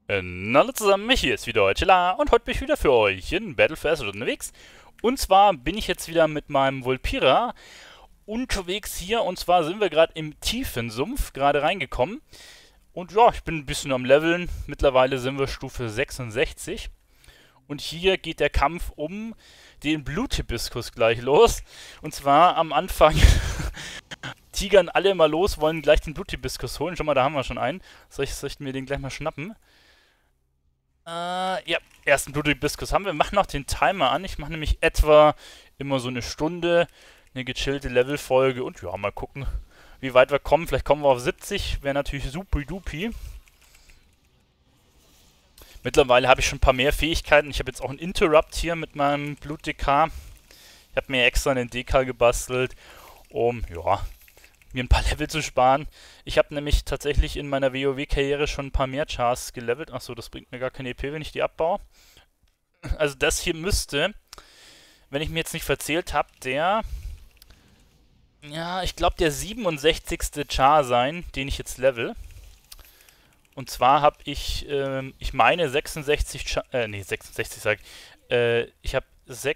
Hallo zusammen, hier ist wieder Chilla und heute bin ich wieder für euch in Battle for Azeroth unterwegs. Und zwar bin ich jetzt wieder mit meinem Vulpira unterwegs hier und zwar sind wir gerade im Tiefensumpf gerade reingekommen. Und ja, ich bin ein bisschen am Leveln, mittlerweile sind wir Stufe 66. Und hier geht der Kampf um den Bluthibiskus gleich los. Und zwar am Anfang tigern alle mal los, wollen gleich den Bluthibiskus holen. Schau mal, da haben wir schon einen. Soll ich mir den gleich mal schnappen? Ja, ersten Bluthibiskus haben wir. Wir machen noch den Timer an. Ich mache nämlich etwa immer so eine Stunde, eine gechillte Levelfolge und ja, mal gucken, wie weit wir kommen. Vielleicht kommen wir auf 70, wäre natürlich supi-dupi. Mittlerweile habe ich schon ein paar mehr Fähigkeiten. Ich habe jetzt auch einen Interrupt hier mit meinem Blut-DK. Ich habe mir extra einen DK gebastelt, um, ja, mir ein paar Level zu sparen. Ich habe nämlich tatsächlich in meiner WoW-Karriere schon ein paar mehr Chars gelevelt. Achso, das bringt mir gar keine EP, wenn ich die abbaue. Also das hier müsste, wenn ich mir jetzt nicht verzählt habe, ja, ich glaube der 67. Char sein, den ich jetzt level. Und zwar habe ich meine 66 Char, nee, 66 sag ich. Ich habe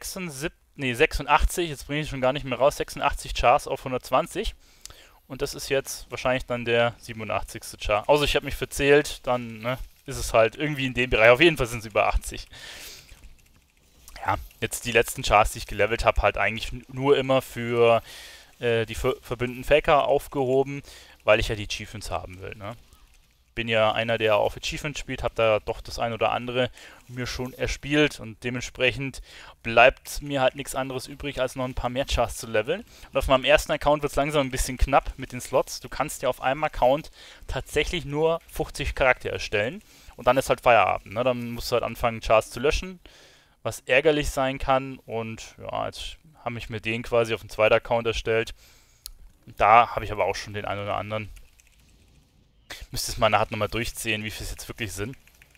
86, jetzt bringe ich schon gar nicht mehr raus, 86 Chars auf 120. Und das ist jetzt wahrscheinlich dann der 87. Char. Außer ich habe mich verzählt, dann ne, ist es halt irgendwie in dem Bereich. Auf jeden Fall sind es über 80. Ja, jetzt die letzten Chars, die ich gelevelt habe, halt eigentlich nur immer für die verbündeten Faker aufgehoben, weil ich ja die Achievements haben will. Ne? Bin ja einer, der auf Achievements spielt, habe da doch das ein oder andere mir schon erspielt und dementsprechend bleibt mir halt nichts anderes übrig, als noch ein paar mehr Chars zu leveln. Und auf meinem ersten Account wird es langsam ein bisschen knapp mit den Slots. Du kannst ja auf einem Account tatsächlich nur 50 Charaktere erstellen und dann ist halt Feierabend. Ne? Dann musst du halt anfangen, Chars zu löschen, was ärgerlich sein kann und ja, jetzt habe ich mir den quasi auf den zweiten Account erstellt. Da habe ich aber auch schon den einen oder anderen. Müsste es mal nachher nochmal durchzählen, wie viel es jetzt wirklich sind.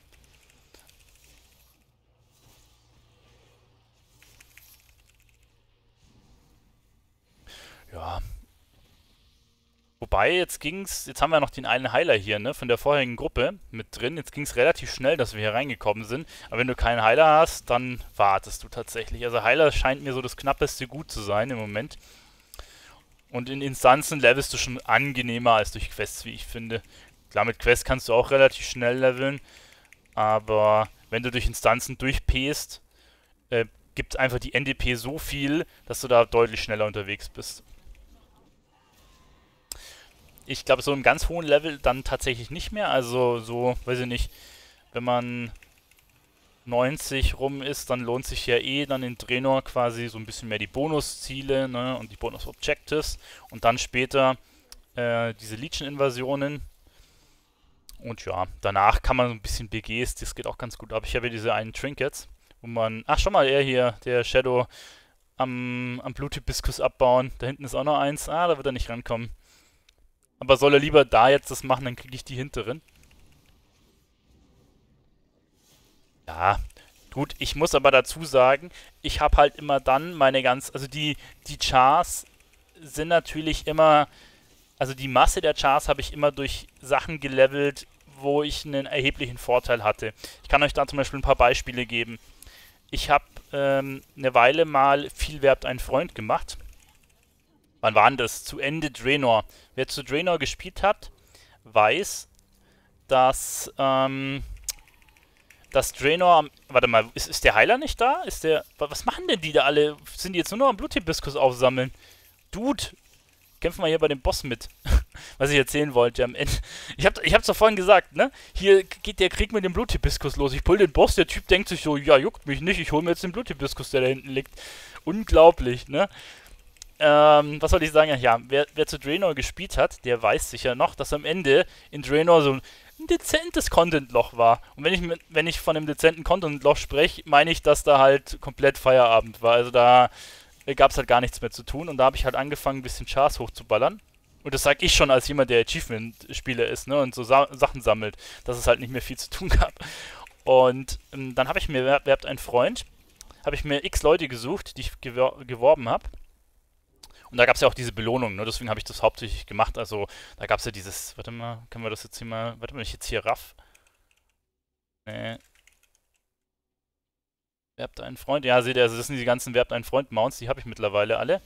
Ja. Wobei, jetzt haben wir noch den einen Heiler hier, ne, von der vorherigen Gruppe mit drin. Jetzt ging es relativ schnell, dass wir hier reingekommen sind. Aber wenn du keinen Heiler hast, dann wartest du tatsächlich. Also Heiler scheint mir so das knappeste Gut zu sein im Moment. Und in Instanzen levelst du schon angenehmer als durch Quests, wie ich finde. Klar, mit Quests kannst du auch relativ schnell leveln, aber wenn du durch Instanzen durchpest, gibt einfach die NDP so viel, dass du da deutlich schneller unterwegs bist. Ich glaube, so im ganz hohen Level dann tatsächlich nicht mehr. Also so, weiß ich nicht, wenn man 90 rum ist, dann lohnt sich ja eh dann in Draenor quasi so ein bisschen mehr die Bonusziele, ne, und die Bonus-Objectives und dann später diese Legion-Invasionen. Und ja, danach kann man so ein bisschen BGs, das geht auch ganz gut ab. Ich habe ja diese einen Trinkets, wo man, ach schau mal, er hier, der Shadow am Bluthibiskus abbauen. Da hinten ist auch noch eins. Ah, da wird er nicht rankommen. Aber soll er lieber da jetzt das machen, dann kriege ich die hinteren. Ja, gut, ich muss aber dazu sagen, ich habe halt immer dann also die Chars sind natürlich immer, also die Masse der Chars habe ich immer durch Sachen gelevelt, wo ich einen erheblichen Vorteil hatte. Ich kann euch da zum Beispiel ein paar Beispiele geben. Ich habe eine Weile mal viel werbt ein Freund gemacht. Wann war denn das? Zu Ende Draenor. Wer zu Draenor gespielt hat, weiß, dass dass Draenor warte mal, ist der Heiler nicht da? Was machen denn die da alle? Sind die jetzt nur noch am Bluthibiskus aufsammeln? Dude, kämpfen wir hier bei dem Boss mit. Was ich erzählen wollte am Ende. Ich hab's doch vorhin gesagt, ne? Hier geht der Krieg mit dem Bluthibiskus los. Ich pull den Boss, der Typ denkt sich so, ja, juckt mich nicht, ich hol mir jetzt den Bluthibiskus, der da hinten liegt. Unglaublich, ne? Was soll ich sagen? Ja, wer zu Draenor gespielt hat, der weiß sicher noch, dass am Ende in Draenor so ein dezentes Content-Loch war. Und wenn ich von einem dezenten Content-Loch spreche, meine ich, dass da halt komplett Feierabend war. Also da gab es halt gar nichts mehr zu tun und da habe ich halt angefangen, ein bisschen Chars hochzuballern. Und das sage ich schon als jemand, der Achievement-Spieler ist, ne, und so Sachen sammelt, dass es halt nicht mehr viel zu tun gab. Und dann habe ich mir, werbt ein Freund, habe ich mir x Leute gesucht, die ich geworben habe. Und da gab es ja auch diese Belohnung, ne? Deswegen habe ich das hauptsächlich gemacht. Also da gab es ja dieses, warte mal, können wir das jetzt hier mal, warte mal, ich jetzt hier raff. Nee. Werbt einen Freund. Ja, seht ihr, also das sind die ganzen Werbt einen Freund-Mounts, die habe ich mittlerweile alle.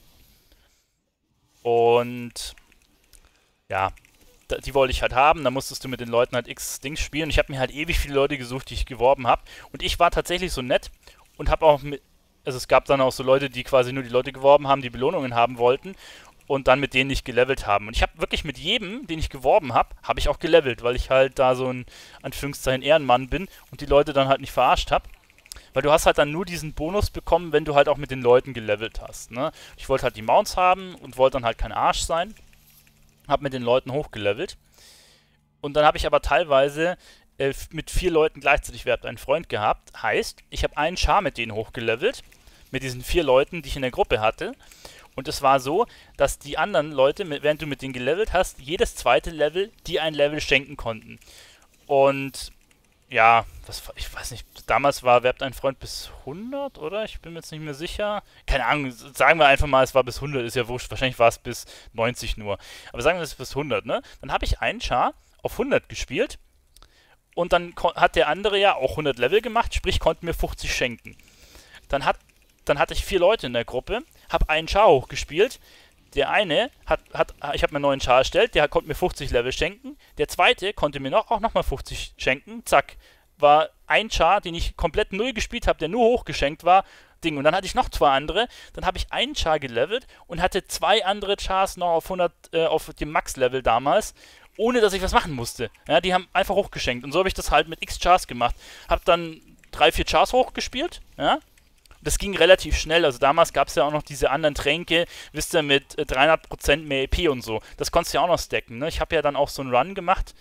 Und ja, die wollte ich halt haben. Da musstest du mit den Leuten halt x Dings spielen. Ich habe mir halt ewig viele Leute gesucht, die ich geworben habe. Und ich war tatsächlich so nett und habe auch mit. Also es gab dann auch so Leute, die quasi nur die Leute geworben haben, die Belohnungen haben wollten und dann mit denen nicht gelevelt haben. Und ich habe wirklich mit jedem, den ich geworben habe ich auch gelevelt, weil ich halt da so ein Anführungszeichen Ehrenmann bin und die Leute dann halt nicht verarscht habe. Weil du hast halt dann nur diesen Bonus bekommen, wenn du halt auch mit den Leuten gelevelt hast. Ne? Ich wollte halt die Mounts haben und wollte dann halt kein Arsch sein. Hab mit den Leuten hochgelevelt. Und dann habe ich aber teilweise mit 4 Leuten gleichzeitig Werbt einen Freund gehabt. Heißt, ich habe einen Char mit denen hochgelevelt. Mit diesen 4 Leuten, die ich in der Gruppe hatte. Und es war so, dass die anderen Leute, während du mit denen gelevelt hast, jedes zweite Level dir ein Level schenken konnten. Und ja, ich weiß nicht, damals war Werbt ein Freund bis 100, oder? Ich bin mir jetzt nicht mehr sicher. Keine Ahnung, sagen wir einfach mal, es war bis 100, ist ja wurscht. Wahrscheinlich war es bis 90 nur. Aber sagen wir, es ist bis 100, ne? Dann habe ich einen Char auf 100 gespielt und dann hat der andere ja auch 100 Level gemacht, sprich konnte mir 50 schenken. Dann, dann hatte ich 4 Leute in der Gruppe, habe einen Char hochgespielt. Der eine ich habe mir einen neuen Char erstellt, der konnte mir 50 Level schenken. Der zweite konnte mir auch nochmal 50 schenken. Zack. War ein Char, den ich komplett null gespielt habe, der nur hochgeschenkt war. Ding. Und dann hatte ich noch 2 andere. Dann habe ich einen Char gelevelt und hatte 2 andere Chars noch auf 100, auf dem Max-Level damals, ohne dass ich was machen musste. Ja, die haben einfach hochgeschenkt. Und so habe ich das halt mit x Chars gemacht. Hab dann 3, 4 Chars hochgespielt. Ja, das ging relativ schnell. Also damals gab es ja auch noch diese anderen Tränke, wisst ihr, mit 300% mehr EP und so. Das konntest du ja auch noch stacken. Ne? Ich habe ja dann auch so einen Run gemacht.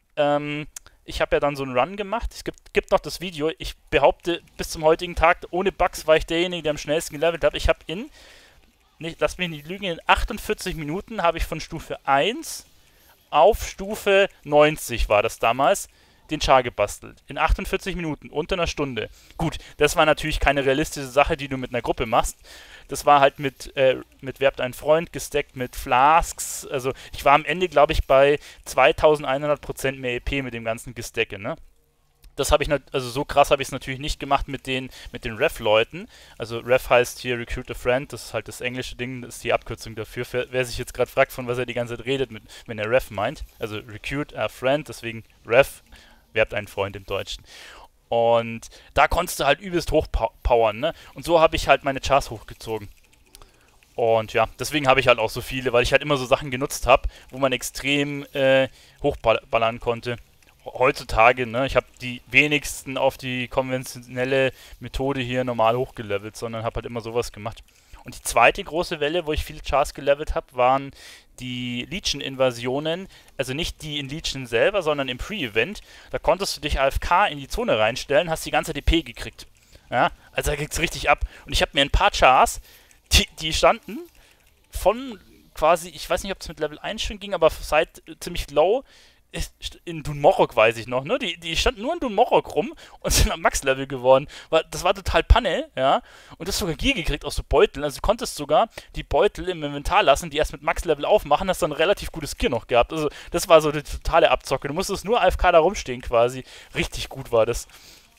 Es gibt noch das Video. Ich behaupte, bis zum heutigen Tag, ohne Bugs war ich derjenige, der am schnellsten gelevelt hat. Ich habe lass mich nicht lügen, in 48 Minuten habe ich von Stufe 1 auf Stufe 90 war das damals, den Char gebastelt. In 48 Minuten, unter einer Stunde. Gut, das war natürlich keine realistische Sache, die du mit einer Gruppe machst. Das war halt mit Werbt ein Freund gestackt, mit Flasks. Also ich war am Ende, glaube ich, bei 2100% mehr EP mit dem ganzen Gestacke, ne? Das habe ich also so krass habe ich es natürlich nicht gemacht mit den Ref-Leuten. Also Ref heißt hier Recruit a Friend, das ist halt das englische Ding, das ist die Abkürzung dafür. Wer sich jetzt gerade fragt, von was er die ganze Zeit redet, wenn er Ref meint. Also Recruit a Friend, deswegen Ref, Werbt einen Freund im Deutschen. Und da konntest du halt übelst hochpowern, ne? Und so habe ich halt meine Chars hochgezogen. Und ja, deswegen habe ich halt auch so viele, weil ich halt immer so Sachen genutzt habe, wo man extrem hochballern konnte. Heutzutage, ne, ich habe die wenigsten auf die konventionelle Methode hier normal hochgelevelt, sondern habe halt immer sowas gemacht. Und die zweite große Welle, wo ich viele Chars gelevelt habe, waren die Legion-Invasionen, also nicht die in Legion selber, sondern im Pre-Event. Da konntest du dich AFK in die Zone reinstellen, hast die ganze DP gekriegt. Ja, also da geht's richtig ab. Und ich habe mir ein paar Chars, die standen von quasi, ich weiß nicht, ob es mit Level 1 schon ging, aber seit ziemlich low in Dunmorok weiß ich noch, ne? Die standen nur in Dunmorok rum und sind am Max-Level geworden. Das war total Panne, ja. Und das sogar Gier gekriegt aus so Beuteln. Also du konntest sogar die Beutel im Inventar lassen, die erst mit Max-Level aufmachen, hast dann relativ gutes Gear noch gehabt. Also das war so die totale Abzocke. Du musstest nur AFK da rumstehen quasi. Richtig gut war das.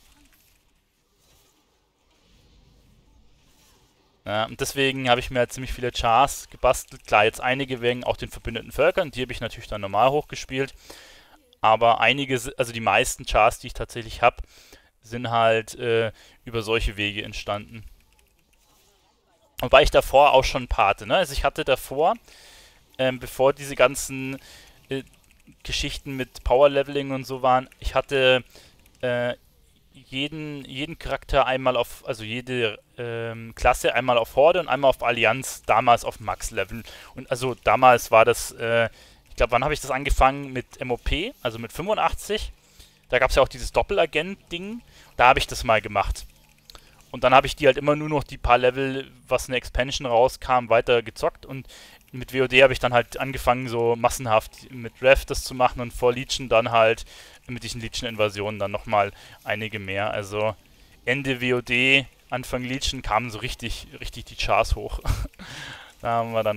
Ja, und deswegen habe ich mir halt ziemlich viele Chars gebastelt. Klar, jetzt einige wegen auch den verbündeten Völkern, die habe ich natürlich dann normal hochgespielt. Aber einige, also die meisten Chars, die ich tatsächlich habe, sind halt über solche Wege entstanden. Wobei ich davor auch schon ein paar hatte, ne? Also ich hatte davor, bevor diese ganzen Geschichten mit Power-Leveling und so waren, ich hatte äh, jeden Charakter einmal auf, also jede Klasse einmal auf Horde und einmal auf Allianz, damals auf Max-Level. Und also damals war das, ich glaube, wann habe ich das angefangen? Mit MOP, also mit 85. Da gab es ja auch dieses Doppelagent-Ding. Da habe ich das mal gemacht. Und dann habe ich die halt immer nur noch die paar Level, was eine Expansion rauskam, weiter gezockt. Und mit WoD habe ich dann halt angefangen, so massenhaft mit Rev das zu machen und vor Legion dann halt mit diesen Legion-Invasionen dann nochmal einige mehr. Also Ende WoD, Anfang Legion kamen so richtig die Chars hoch. Da haben wir dann reingeballert. . 。 . 。 . . . . . . . . . . . . . . . . . . . . . . . . . . . . . . . . . . . . . . . . . . . . . . . . . . .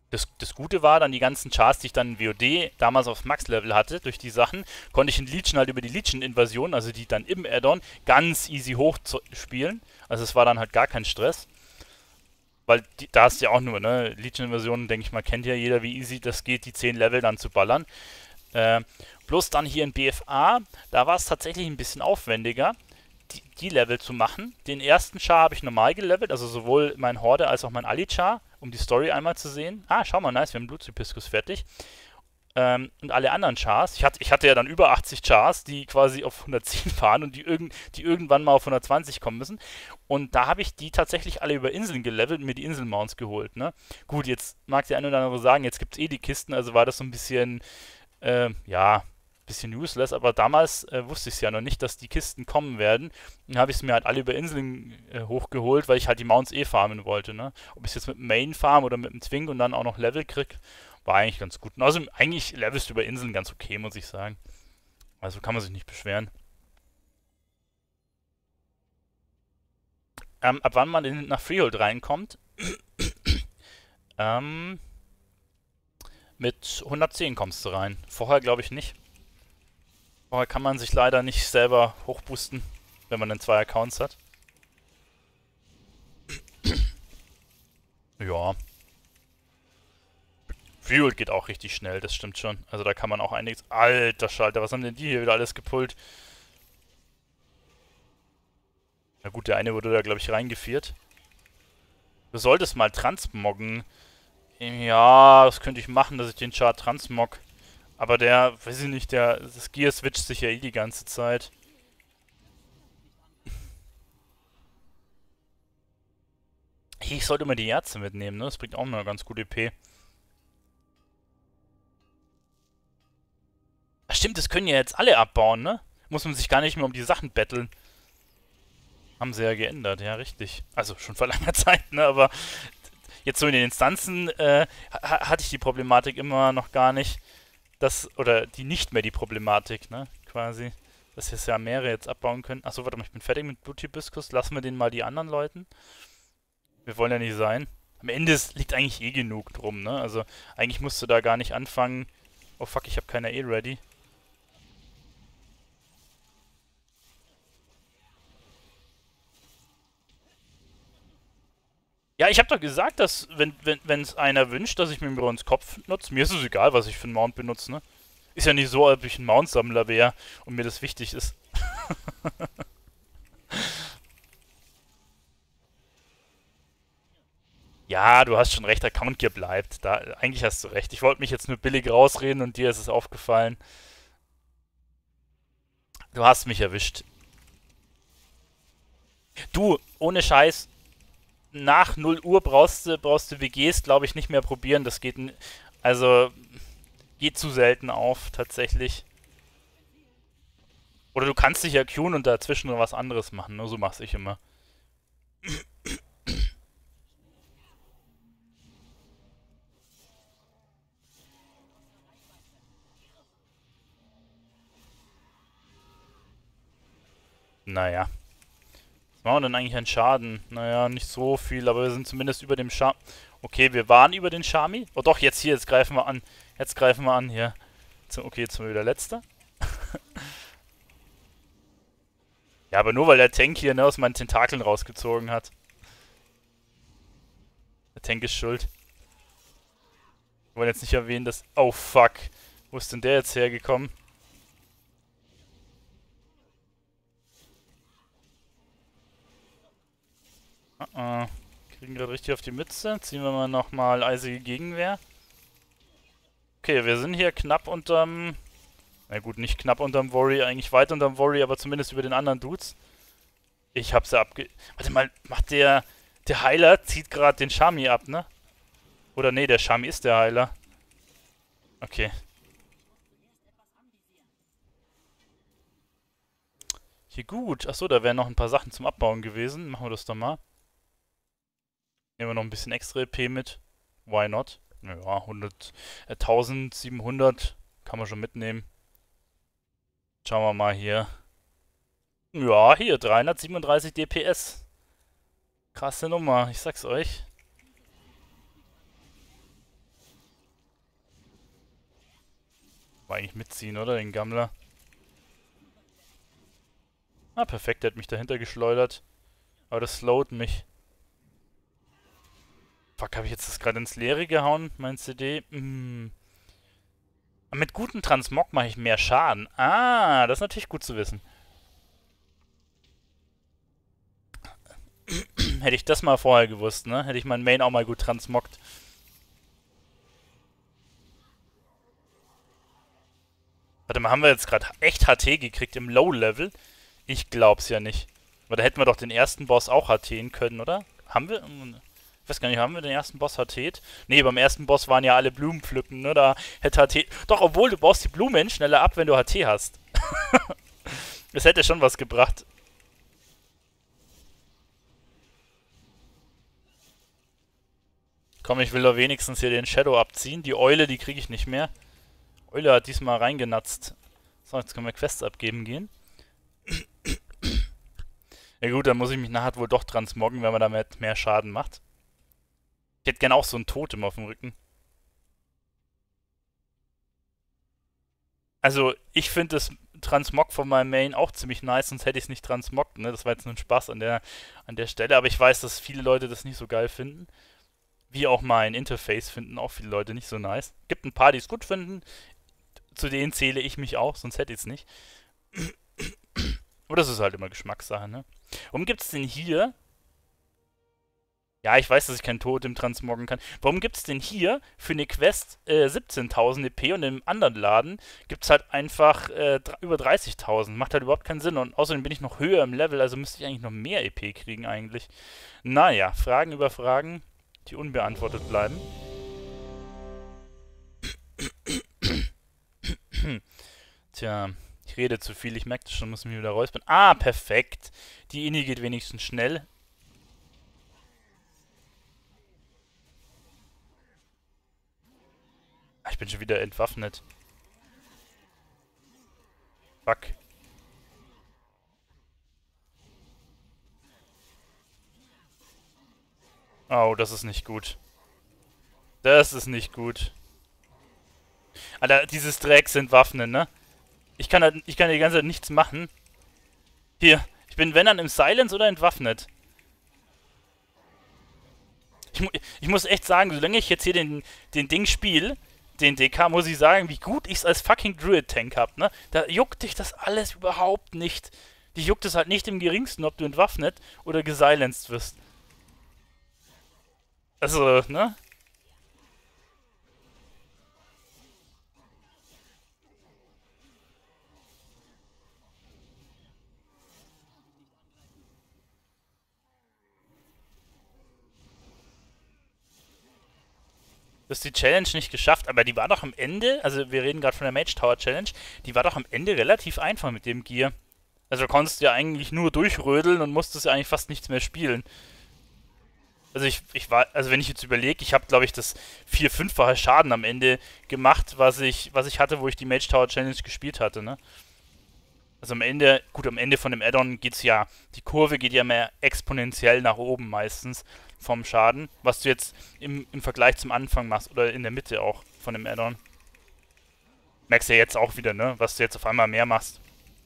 Das Gute war dann die ganzen Chars, die ich dann in WoD damals aufs Max-Level hatte, durch die Sachen, konnte ich in Legion halt über die Legion-Invasion, also die dann im Add-on, ganz easy hochspielen. Also es war dann halt gar kein Stress. Weil da hast du ja auch nur, ne? Legion-Invasion, denke ich mal, kennt ja jeder, wie easy das geht, die 10 Level dann zu ballern. Äh, Bloß dann hier in BFA, da war es tatsächlich ein bisschen aufwendiger, die Level zu machen. Den ersten Char habe ich normal gelevelt, also sowohl mein Horde als auch mein Ali-Char, um die Story einmal zu sehen. Ah, schau mal, nice, wir haben Blutzypiskus fertig. Und alle anderen Chars, ich hatte ja dann über 80 Chars, die quasi auf 110 fahren und die irgendwann mal auf 120 kommen müssen. Und da habe ich die tatsächlich alle über Inseln gelevelt und mir die Inselmounts geholt, ne? Gut, jetzt mag der eine oder andere sagen, jetzt gibt es eh die Kisten, also war das so ein bisschen, ja, bisschen useless, aber damals wusste ich es ja noch nicht, dass die Kisten kommen werden. Dann habe ich es mir halt alle über Inseln hochgeholt, weil ich halt die Mounts eh farmen wollte, ne? Ob ich es jetzt mit dem Main farm oder mit dem Twink und dann auch noch Level krieg, war eigentlich ganz gut. Und außerdem, eigentlich levelst du über Inseln ganz okay, muss ich sagen. Also kann man sich nicht beschweren. Ab wann man nach Freehold reinkommt, ähm, mit 110 kommst du rein. Vorher glaube ich nicht. Vorher kann man sich leider nicht selber hochboosten, wenn man dann 2 Accounts hat. Ja. Freehold geht auch richtig schnell, das stimmt schon. Also da kann man auch einiges... Alter Schalter, was haben denn die hier wieder alles gepullt? Na gut, der eine wurde da, glaube ich, reingeführt. Du solltest mal transmoggen. Ja, das könnte ich machen, dass ich den Chart transmog. Aber der, weiß ich nicht, das Gear switcht sich ja eh die ganze Zeit. Ich sollte mal die Ärzte mitnehmen, ne? Das bringt auch mal ganz gut EP. Ach stimmt, das können ja jetzt alle abbauen, ne? Muss man sich gar nicht mehr um die Sachen betteln. Haben sie ja geändert, ja, richtig. Also schon vor langer Zeit, ne? Aber jetzt so in den Instanzen hatte ich die Problematik immer noch gar nicht. Oder die nicht mehr die Problematik, ne? Quasi. Dass jetzt ja mehrere jetzt abbauen können. Achso, warte mal, ich bin fertig mit Bluthibiskus. Lassen wir den mal die anderen Leuten. Wir wollen ja nicht sein. Am Ende liegt eigentlich eh genug drum, ne? Also eigentlich musst du da gar nicht anfangen. Oh fuck, ich habe keine eh ready. Ja, ich habe doch gesagt, dass, wenn es einer wünscht, dass ich mir Mirons Kopf nutze, mir ist es egal, was ich für einen Mount benutze, ne? Ist ja nicht so, als ob ich ein Mount-Sammler wäre und mir das wichtig ist. Ja, du hast schon recht, Account Gear bleibt. Eigentlich hast du recht. Ich wollte mich jetzt nur billig rausreden und dir ist es aufgefallen. Du hast mich erwischt. Du, ohne Scheiß, nach 0 Uhr brauchst du WGs, glaube ich, nicht mehr probieren. Das geht, also, geht zu selten auf, tatsächlich. Oder du kannst dich ja queuen und dazwischen noch was anderes machen. Nur so mach's ich immer. Naja. Was machen wir denn eigentlich an Schaden? Naja, nicht so viel, aber wir sind zumindest über dem Scham. Okay, wir waren über den Shami. Oh doch, jetzt hier, jetzt greifen wir an. Jetzt greifen wir an, hier. Okay, jetzt sind wir wieder letzter. Ja, aber nur weil der Tank hier ne, aus meinen Tentakeln rausgezogen hat. Der Tank ist schuld. Wir wollen jetzt nicht erwähnen, dass... Oh, fuck. Wo ist denn der jetzt hergekommen? Kriegen gerade richtig auf die Mütze. Ziehen wir mal nochmal eisige Gegenwehr. Okay, wir sind hier knapp unterm... Na gut, nicht knapp unterm Worry, eigentlich weit unterm Worry, aber zumindest über den anderen Dudes. Ich hab's ja abge... Warte mal, macht der... Der Heiler zieht gerade den Shami ab, ne? Oder nee, der Shami ist der Heiler. Okay. Hier gut. Achso, da wären noch ein paar Sachen zum Abbauen gewesen. Machen wir das doch mal. Nehmen wir noch ein bisschen extra EP mit. Why not? Ja, 100, 1700 kann man schon mitnehmen. Schauen wir mal hier. Ja, hier, 337 DPS. Krasse Nummer, ich sag's euch. War eigentlich mitziehen, oder? Den Gammler. Ah, perfekt, der hat mich dahinter geschleudert. Aber das slowt mich. Fuck, habe ich jetzt das gerade ins Leere gehauen, mein CD? Mit gutem Transmog mache ich mehr Schaden. Ah, das ist natürlich gut zu wissen. Hätte ich das mal vorher gewusst, ne? Hätte ich meinen Main auch mal gut transmoggt. Warte mal, haben wir jetzt gerade echt HT gekriegt im Low-Level? Ich glaub's ja nicht. Aber da hätten wir doch den ersten Boss auch HTen können, oder? Haben wir? Ich weiß gar nicht, haben wir den ersten Boss HTt? Nee, beim ersten Boss waren ja alle Blumen pflücken, ne? Da hätte HT... Doch, obwohl, du baust die Blumen schneller ab, wenn du HT hast. Das hätte schon was gebracht. Komm, ich will doch wenigstens hier den Shadow abziehen. Die Eule, die kriege ich nicht mehr. Eule hat diesmal reingenatzt. So, jetzt können wir Quests abgeben gehen. Ja gut, dann muss ich mich nachher wohl doch transmoggen, wenn man damit mehr Schaden macht. Ich hätte gerne auch so ein Totem auf dem Rücken. Also, ich finde das Transmog von meinem Main auch ziemlich nice, sonst hätte ich es nicht transmoggt, ne? Das war jetzt nur ein Spaß an der Stelle, aber ich weiß, dass viele Leute das nicht so geil finden. Wie auch mein Interface finden auch viele Leute nicht so nice. Gibt ein paar, die es gut finden. Zu denen zähle ich mich auch, sonst hätte ich es nicht. Aber das ist halt immer Geschmackssache, ne? Warum gibt es denn hier... Ja, ich weiß, dass ich kein Totem transmoggen kann. Warum gibt es denn hier für eine Quest 17.000 EP und im anderen Laden gibt es halt einfach über 30.000? Macht halt überhaupt keinen Sinn. Und außerdem bin ich noch höher im Level, also müsste ich eigentlich noch mehr EP kriegen eigentlich. Naja, Fragen über Fragen, die unbeantwortet bleiben. Tja, ich rede zu viel, ich merke das schon, muss mich wieder räuspern. Ah, perfekt. Die Inni geht wenigstens schnell. Ich bin schon wieder entwaffnet. Fuck. Oh, das ist nicht gut. Das ist nicht gut. Alter, dieses Drecks entwaffnen, ne? Ich kann die ganze Zeit nichts machen. Hier, ich bin wenn dann im Silence oder entwaffnet. Ich muss echt sagen, solange ich jetzt hier den Ding spiele, den DK, muss ich sagen, wie gut ich es als fucking Druid-Tank hab, ne? Da juckt dich das alles überhaupt nicht. Dich juckt es halt nicht im geringsten, ob du entwaffnet oder gesilenced wirst. Also, ne? Du hast die Challenge nicht geschafft, aber die war doch am Ende, also wir reden gerade von der Mage Tower Challenge, die war doch am Ende relativ einfach mit dem Gear. Also du konntest ja eigentlich nur durchrödeln und musstest ja eigentlich fast nichts mehr spielen. Also also wenn ich jetzt überlege, ich habe glaube ich das 4-5-fache Schaden am Ende gemacht, was ich hatte, wo ich die Mage Tower Challenge gespielt hatte, ne? Also am Ende, gut, am Ende von dem Add-on geht's ja, die Kurve geht ja mehr exponentiell nach oben meistens vom Schaden, was du jetzt im Vergleich zum Anfang machst oder in der Mitte auch von dem Add-on. Merkst du ja jetzt auch wieder, ne? Was du jetzt auf einmal mehr machst.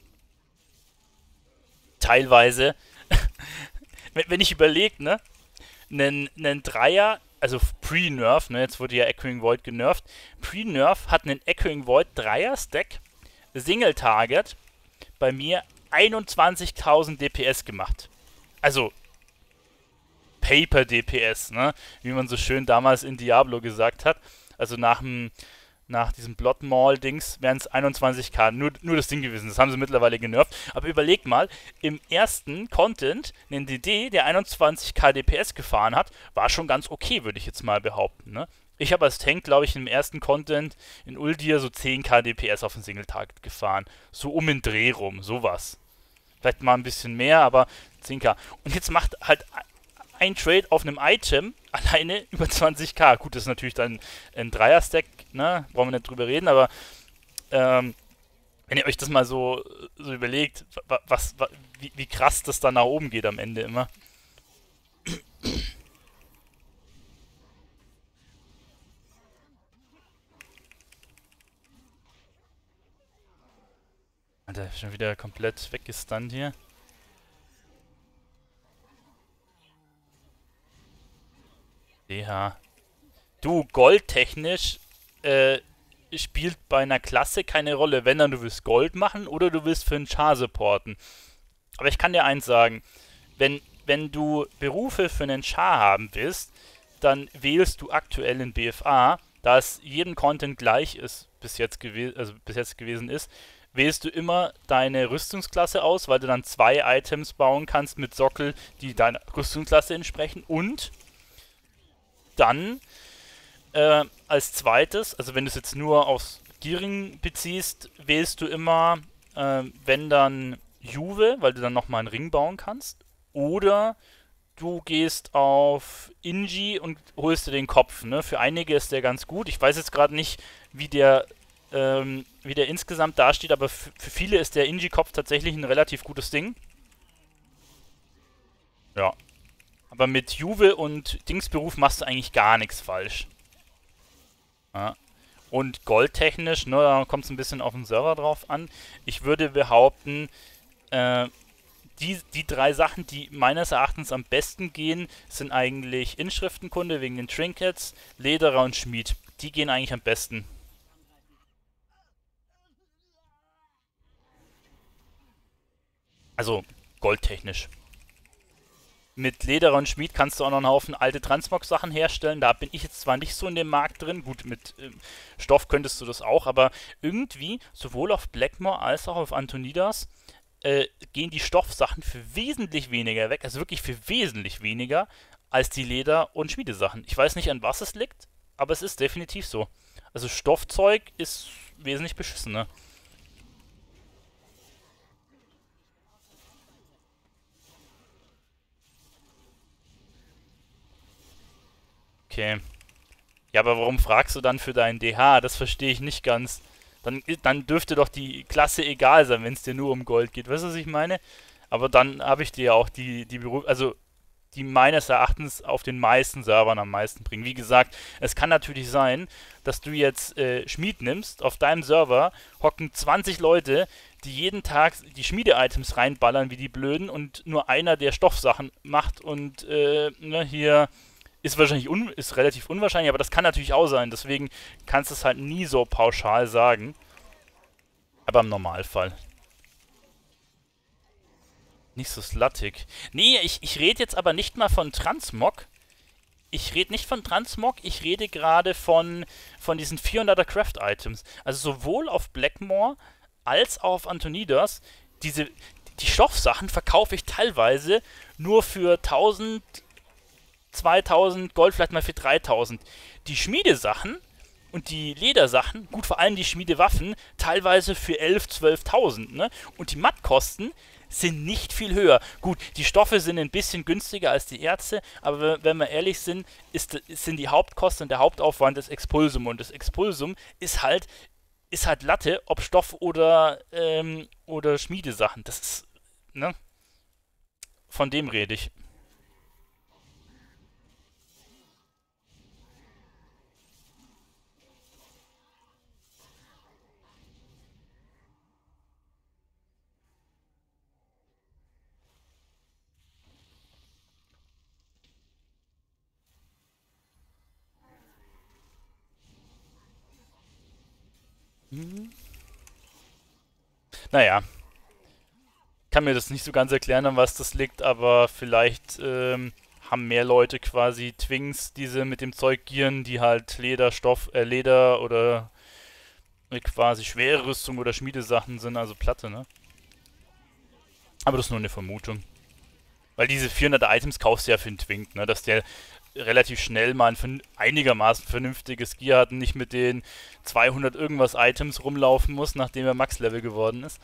Teilweise, wenn ich überlege, ne? Einen Dreier, also Pre-Nerf, ne? Jetzt wurde ja Echoing Void genervt. Pre-Nerf hat einen Echoing Void Dreier-Stack, Single-Target, bei mir 21.000 DPS gemacht. Also Paper DPS, ne? Wie man so schön damals in Diablo gesagt hat. Also nach diesem Blood Maul Dings wären es 21k. Nur das Ding gewesen. Das haben sie mittlerweile genervt. Aber überleg mal, im ersten Content, einen DD, der 21k DPS gefahren hat, war schon ganz okay, würde ich jetzt mal behaupten, ne? Ich habe als Tank, glaube ich, im ersten Content in Uldir so 10k DPS auf den Single-Target gefahren. So um den Dreh rum, sowas. Vielleicht mal ein bisschen mehr, aber 10k. Und jetzt macht halt ein Trade auf einem Item alleine über 20k. Gut, das ist natürlich dann ein Dreier-Stack, ne? Brauchen wir nicht drüber reden, aber wenn ihr euch das mal so überlegt, wie krass das dann nach oben geht am Ende immer. Der ist schon wieder komplett weggestunt hier. DH. Du, goldtechnisch spielt bei einer Klasse keine Rolle, wenn dann du willst Gold machen oder du willst für einen Char supporten. Aber ich kann dir eins sagen, wenn du Berufe für einen Char haben willst, dann wählst du aktuell in BFA, da es jeden Content gleich ist, bis jetzt gewesen ist, wählst du immer deine Rüstungsklasse aus, weil du dann 2 Items bauen kannst mit Sockel, die deiner Rüstungsklasse entsprechen und dann als zweites, also wenn du es jetzt nur aufs Gearing beziehst, wählst du immer, wenn dann Juve, weil du dann nochmal einen Ring bauen kannst. Oder du gehst auf Inji und holst dir den Kopf. Ne? Für einige ist der ganz gut. Ich weiß jetzt gerade nicht, wie der insgesamt dasteht, aber für viele ist der Inji-Kopf tatsächlich ein relativ gutes Ding. Ja. Aber mit Juve und Dingsberuf machst du eigentlich gar nichts falsch. Ja. Und goldtechnisch, ne, da kommt es ein bisschen auf den Server drauf an. Ich würde behaupten, äh, die 3 Sachen, die meines Erachtens am besten gehen, sind eigentlich Inschriftenkunde wegen den Trinkets, Lederer und Schmied. Die gehen eigentlich am besten. Also goldtechnisch. Mit Lederer und Schmied kannst du auch noch einen Haufen alte Transmog-Sachen herstellen. Da bin ich jetzt zwar nicht so in dem Markt drin. Gut, mit Stoff könntest du das auch, aber irgendwie, sowohl auf Blackmore als auch auf Antonidas, gehen die Stoffsachen für wesentlich weniger weg. Also wirklich für wesentlich weniger als die Leder- und Schmiedesachen. Ich weiß nicht, an was es liegt, aber es ist definitiv so. Also Stoffzeug ist wesentlich beschissener. Okay. Ja, aber warum fragst du dann für deinen DH? Das verstehe ich nicht ganz. Dann dürfte doch die Klasse egal sein, wenn es dir nur um Gold geht. Weißt du, was ich meine? Aber dann habe ich dir ja auch die Berufe, also die meines Erachtens auf den meisten Servern am meisten bringen. Wie gesagt, es kann natürlich sein, dass du jetzt Schmied nimmst, auf deinem Server hocken 20 Leute, die jeden Tag die Schmiede-Items reinballern wie die Blöden und nur einer, der Stoffsachen macht und ne, hier ist wahrscheinlich ist relativ unwahrscheinlich, aber das kann natürlich auch sein. Deswegen kannst du es halt nie so pauschal sagen. Aber im Normalfall. Nicht so sluttig. Nee, ich rede jetzt aber nicht mal von Transmog. Ich rede nicht von Transmog, ich rede gerade von diesen 400er Craft-Items. Also sowohl auf Blackmore als auch auf Antonidas. Die Stoffsachen verkaufe ich teilweise nur für 1000, 2000 Gold, vielleicht mal für 3000. Die Schmiedesachen und die Ledersachen, gut, vor allem die Schmiedewaffen, teilweise für 11.000, 12.000, ne? Und die Mattkosten sind nicht viel höher. Gut, die Stoffe sind ein bisschen günstiger als die Erze, aber wenn wir ehrlich sind, sind die Hauptkosten und der Hauptaufwand das Expulsum. Und das Expulsum ist halt Latte, ob Stoff oder Schmiedesachen. Das ist, ne? Von dem rede ich. Hm. Naja, kann mir das nicht so ganz erklären, an was das liegt, aber vielleicht haben mehr Leute quasi Twings, diese mit dem Zeug gieren, die halt Leder oder quasi schwere Rüstung oder Schmiedesachen sind, also Platte, ne? Aber das ist nur eine Vermutung. Weil diese 400 Items kaufst du ja für einen Twink, ne? Dass der relativ schnell mal ein einigermaßen vernünftiges Gear hat und nicht mit den 200 irgendwas Items rumlaufen muss, nachdem er Max-Level geworden ist.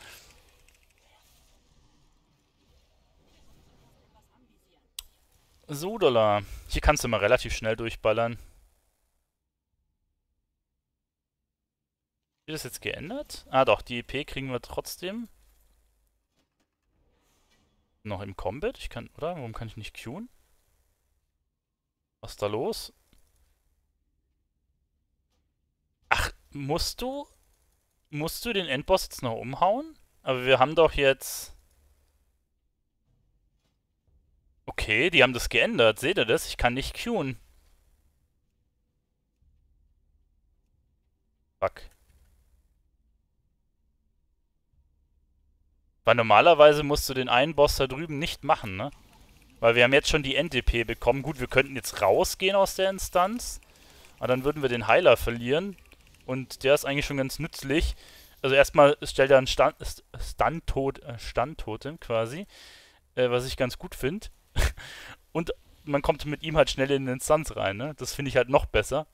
So, Dollar. Hier kannst du mal relativ schnell durchballern. Wird das jetzt geändert? Ah doch, die EP kriegen wir trotzdem. Noch im Combat? Ich kann, oder? Warum kann ich nicht queuen? Was ist da los? Ach, musst du den Endboss jetzt noch umhauen? Aber wir haben doch jetzt... Okay, die haben das geändert. Seht ihr das? Ich kann nicht queuen. Fuck. Weil normalerweise musst du den einen Boss da drüben nicht machen, ne? Weil wir haben jetzt schon die NDP bekommen. Gut, wir könnten jetzt rausgehen aus der Instanz. Aber dann würden wir den Heiler verlieren. Und der ist eigentlich schon ganz nützlich. Also erstmal stellt er einen Standtotem quasi. Was ich ganz gut finde. Und man kommt mit ihm halt schnell in eine Instanz rein, ne? Das finde ich halt noch besser.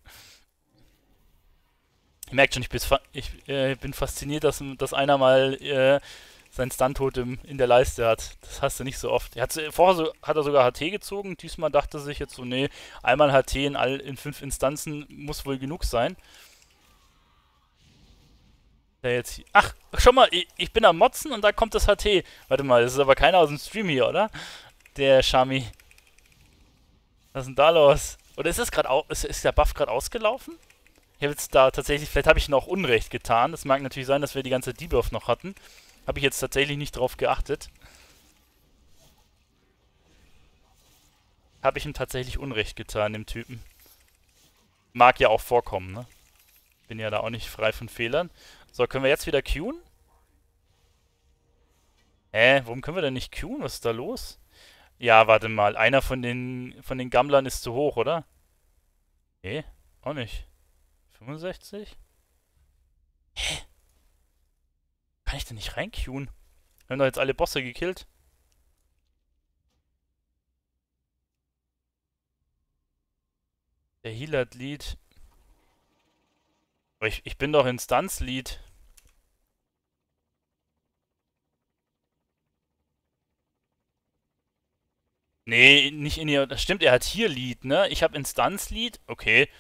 Ihr merkt schon, ich bin fasziniert, dass einer mal sein Stun-Totem in der Leiste hat. Das hast du nicht so oft. Vorher hat er sogar HT gezogen. Diesmal dachte sich jetzt so, nee, einmal HT in 5 Instanzen muss wohl genug sein. Der jetzt hier. Ach, schau mal, ich bin am Motzen und da kommt das HT. Warte mal, das ist aber keiner aus dem Stream hier, oder? Der Shami. Was ist denn da los? Oder ist das gerade ist der Buff gerade ausgelaufen? Ich habe jetzt da tatsächlich, vielleicht habe ich noch Unrecht getan. Es mag natürlich sein, dass wir die ganze Debuff noch hatten. Habe ich jetzt tatsächlich nicht drauf geachtet. Habe ich ihm tatsächlich Unrecht getan, dem Typen. Mag ja auch vorkommen, ne? Bin ja da auch nicht frei von Fehlern. So, können wir jetzt wieder queuen? Warum können wir denn nicht queuen? Was ist da los? Ja, warte mal. Einer von den Gammlern ist zu hoch, oder? Nee, auch nicht. 65? Hä? Kann ich denn nicht reinqueuen? Wir haben doch jetzt alle Bosse gekillt. Der Healer hat Lead. Aber ich bin doch Instanz-Lead. Nee, nicht in ihr. Das stimmt, er hat hier Lead, ne? Ich habe Instanz-Lead. Okay.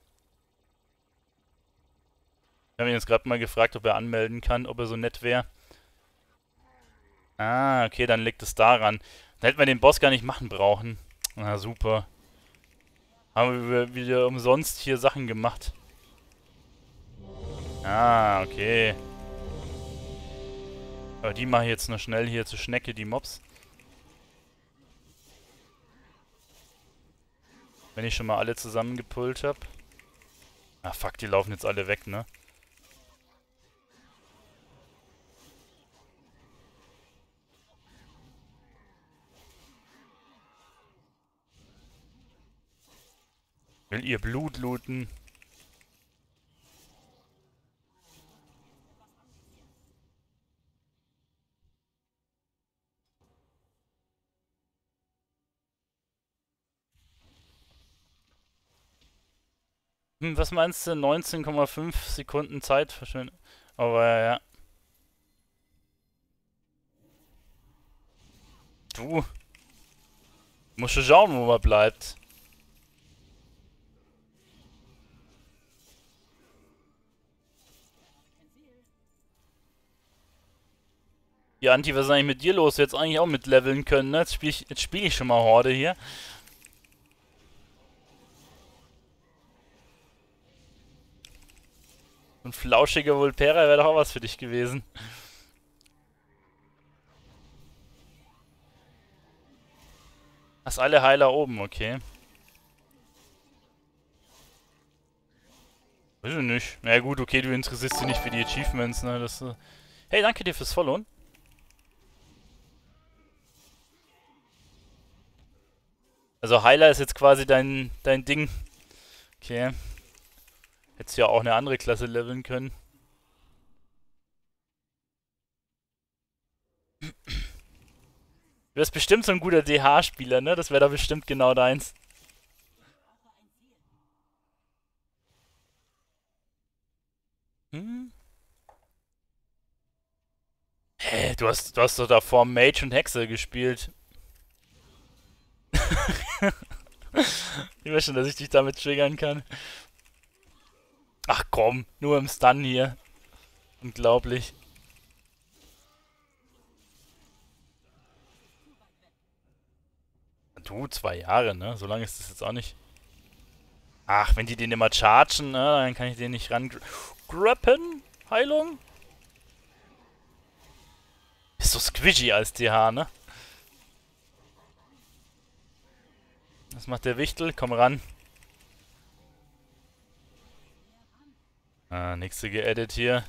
Ich habe ihn jetzt gerade mal gefragt, ob er anmelden kann, ob er so nett wäre. Ah, okay, dann liegt es daran. Dann hätten wir den Boss gar nicht machen brauchen. Na, super. Haben wir wieder umsonst hier Sachen gemacht. Ah, okay. Aber die mache ich jetzt noch schnell hier zur Schnecke, die Mobs. Wenn ich schon mal alle zusammengepult habe. Ah, fuck, die laufen jetzt alle weg, ne? Will ihr Blut looten? Was meinst du? 19,5 Sekunden Zeit verschwenden. Aber ja. Du musst schon schauen, wo man bleibt. Ja, Anti, was ist eigentlich mit dir los? Du hättest eigentlich auch mitleveln können, ne? Jetzt spiel ich schon mal Horde hier. Ein flauschiger Vulpera wäre doch auch was für dich gewesen. Hast alle Heiler oben, okay. Weiß ich nicht. Na ja, gut, okay, du interessierst dich nicht für die Achievements, ne? Hey, danke dir fürs Followen. Also Heiler ist jetzt quasi dein Ding. Okay. Hättest ja auch eine andere Klasse leveln können. Du wärst bestimmt so ein guter DH-Spieler, ne? Das wäre da bestimmt genau deins. Hm? Hä, du hast doch davor Mage und Hexe gespielt. Ich weiß schon, dass ich dich damit triggern kann. Ach komm, nur im Stun hier. Unglaublich. Du, 2 Jahre, ne? So lange ist das jetzt auch nicht. Ach, wenn die den immer chargen, ne, dann kann ich den nicht ran. Grappen? Heilung? ist so squishy als TH, ne? Was macht der Wichtel? Komm ran. Ah, nächste geedit hier.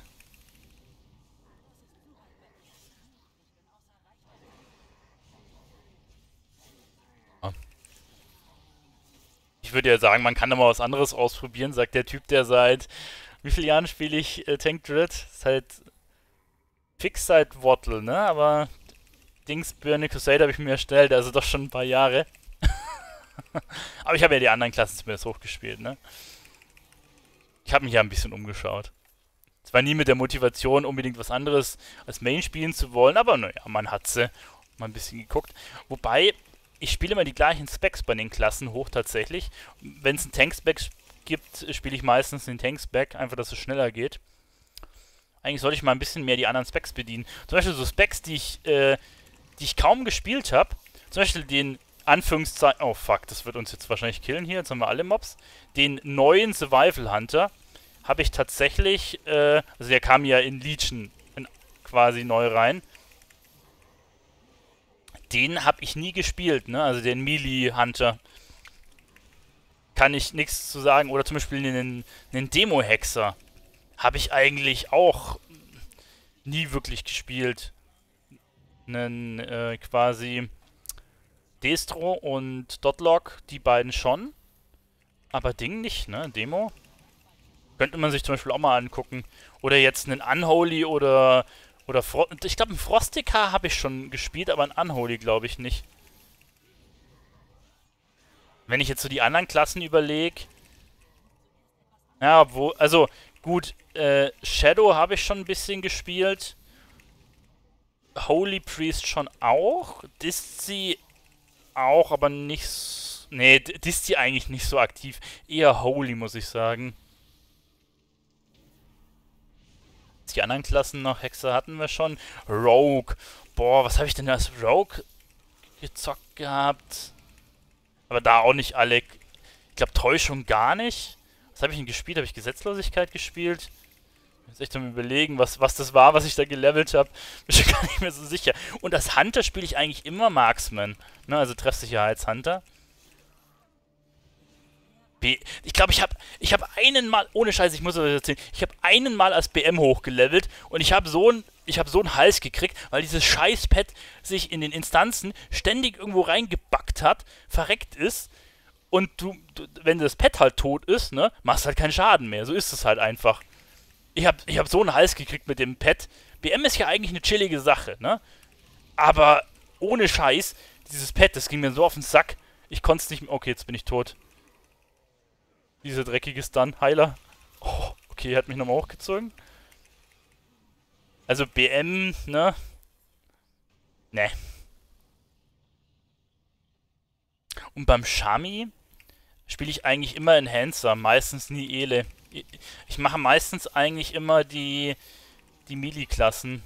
Ich würde ja sagen, man kann da mal was anderes ausprobieren, sagt der Typ, der seit wie vielen Jahren spiele ich Tank Dread? Seit fix seit Wattle, ne? Aber Dings Burning Crusade habe ich mir erstellt, also doch schon ein paar Jahre. Aber ich habe ja die anderen Klassen zumindest hochgespielt, ne? Ich habe mich ja ein bisschen umgeschaut. Zwar nie mit der Motivation, unbedingt was anderes als Main spielen zu wollen, aber naja, man hat sie mal ein bisschen geguckt. Wobei, ich spiele immer die gleichen Specs bei den Klassen hoch tatsächlich. Wenn es einen Tank-Spec gibt, spiele ich meistens den Tank-Spec, einfach, dass es schneller geht. Eigentlich sollte ich mal ein bisschen mehr die anderen Specs bedienen. Zum Beispiel so Specs, die ich kaum gespielt habe. Zum Beispiel den Anführungszeichen... Oh fuck, das wird uns jetzt wahrscheinlich killen hier. Jetzt haben wir alle Mobs. Den neuen Survival Hunter habe ich tatsächlich... also der kam ja in Legion quasi neu rein. Den habe ich nie gespielt, ne? Also den Melee Hunter. Kann ich nichts zu sagen. Oder zum Beispiel einen Demo-Hexer. Habe ich eigentlich auch nie wirklich gespielt. Einen quasi Destro und Dotlock, die beiden schon. Aber Ding nicht, ne? Demo. Könnte man sich zum Beispiel auch mal angucken. Oder jetzt einen Unholy oder ich glaube, einen Frostica habe ich schon gespielt, aber einen Unholy glaube ich nicht. Wenn ich jetzt so die anderen Klassen überlege. Ja, also gut, Shadow habe ich schon ein bisschen gespielt. Holy Priest schon auch. Diszi auch, aber nicht... Nee, Diszi eigentlich nicht so aktiv. Eher Holy, muss ich sagen. Die anderen Klassen noch, Hexer hatten wir schon. Rogue. Boah, was habe ich denn als Rogue gezockt gehabt? Aber da auch nicht alle. Ich glaube, Täuschung gar nicht. Was habe ich denn gespielt? Habe ich Gesetzlosigkeit gespielt? Jetzt echt am Überlegen, was das war, was ich da gelevelt habe. Bin schon gar nicht mehr so sicher. Und als Hunter spiele ich eigentlich immer Marksman. Ne, also Treffsicherheitshunter. Ich glaube, ich hab einen Mal, ohne Scheiß, ich muss euch erzählen, ich habe einen Mal als BM hochgelevelt und ich habe so einen Hals gekriegt, weil dieses Scheiß-Pad sich in den Instanzen ständig irgendwo reingebackt hat, verreckt ist und wenn das Pad halt tot ist, ne, machst halt keinen Schaden mehr. So ist es halt einfach. Ich hab so einen Hals gekriegt mit dem Pad. BM ist ja eigentlich eine chillige Sache, ne? Aber ohne Scheiß, dieses Pad, das ging mir so auf den Sack. Ich konnte es nicht mehr. Okay, jetzt bin ich tot. Dieser dreckige Stun-Heiler. Oh, okay, er hat mich nochmal hochgezogen. Also BM, ne? Ne. Und beim Shami spiele ich eigentlich immer Enhancer, meistens nie Ele. Ich mache meistens eigentlich immer die Melee-Klassen.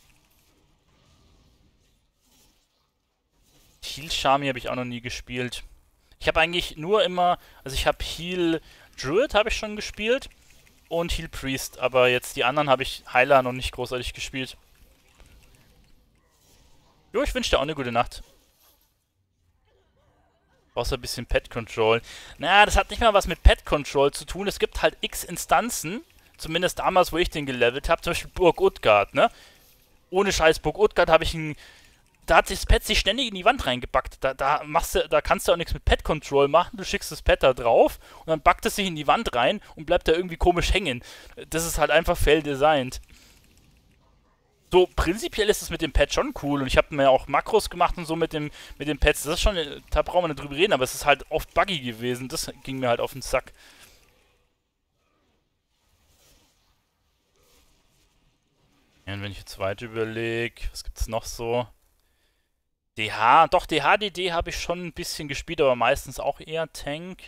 Heal Shami habe ich auch noch nie gespielt. Ich habe eigentlich nur immer, also ich habe Heal Druid habe ich schon gespielt und Heal Priest, aber jetzt die anderen habe ich Heiler noch nicht großartig gespielt. Jo, ich wünsche dir auch eine gute Nacht. Brauchst du ein bisschen Pet Control. Naja, das hat nicht mal was mit Pet Control zu tun. Es gibt halt x Instanzen, zumindest damals, wo ich den gelevelt habe, zum Beispiel Burg Utgard, ne? Ohne Scheiß, Burg Utgard habe ich einen. Da hat sich das Pad sich ständig in die Wand reingepackt. Da kannst du auch nichts mit Pad Control machen. Du schickst das Pad da drauf und dann backt es sich in die Wand rein und bleibt da irgendwie komisch hängen. Das ist halt einfach fail designed. So, prinzipiell ist es mit dem Pad schon cool und ich habe mir auch Makros gemacht und so mit den Pads. Das ist schon, da brauchen wir nicht drüber reden, aber es ist halt oft buggy gewesen. Das ging mir halt auf den Sack. Ja, und wenn ich jetzt weiter überlege, was gibt's noch so? Doch, DHDD habe ich schon ein bisschen gespielt, aber meistens auch eher Tank.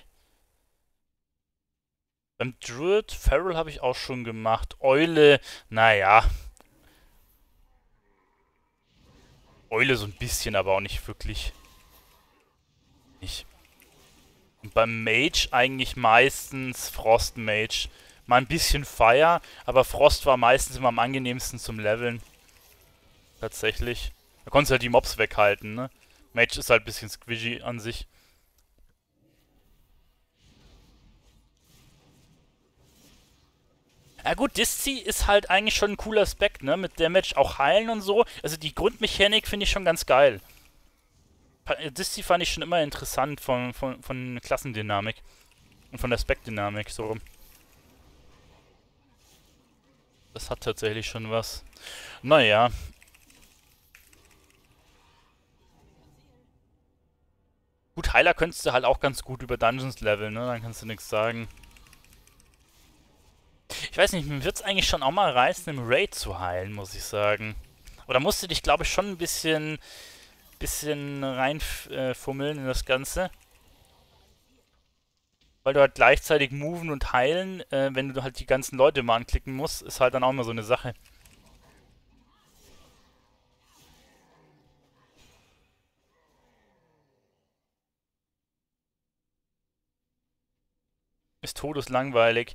Beim Druid, Feral habe ich auch schon gemacht. Eule, naja. Eule so ein bisschen, aber auch nicht wirklich. Nicht. Und beim Mage eigentlich meistens Frost Mage. Mal ein bisschen Fire, aber Frost war meistens immer am angenehmsten zum Leveln. tatsächlich. Da konntest du halt die Mobs weghalten, ne? Mage ist halt ein bisschen squishy an sich. Ja gut, Diszi ist halt eigentlich schon ein cooler Aspekt, ne? Mit Damage auch heilen und so. Also die Grundmechanik finde ich schon ganz geil. Diszi fand ich schon immer interessant von Klassendynamik und von der Spec-Dynamik, so rum. Das hat tatsächlich schon was. Naja. Gut, Heiler könntest du halt auch ganz gut über Dungeons leveln, ne? Dann kannst du nichts sagen. Ich weiß nicht, mir wird's eigentlich schon auch mal reißen, im Raid zu heilen, muss ich sagen. Oder musst du dich, glaube ich, schon ein bisschen reinfummeln in das Ganze. Weil du halt gleichzeitig moven und heilen, wenn du halt die ganzen Leute mal anklicken musst, ist halt dann auch immer so eine Sache. Ist todeslangweilig.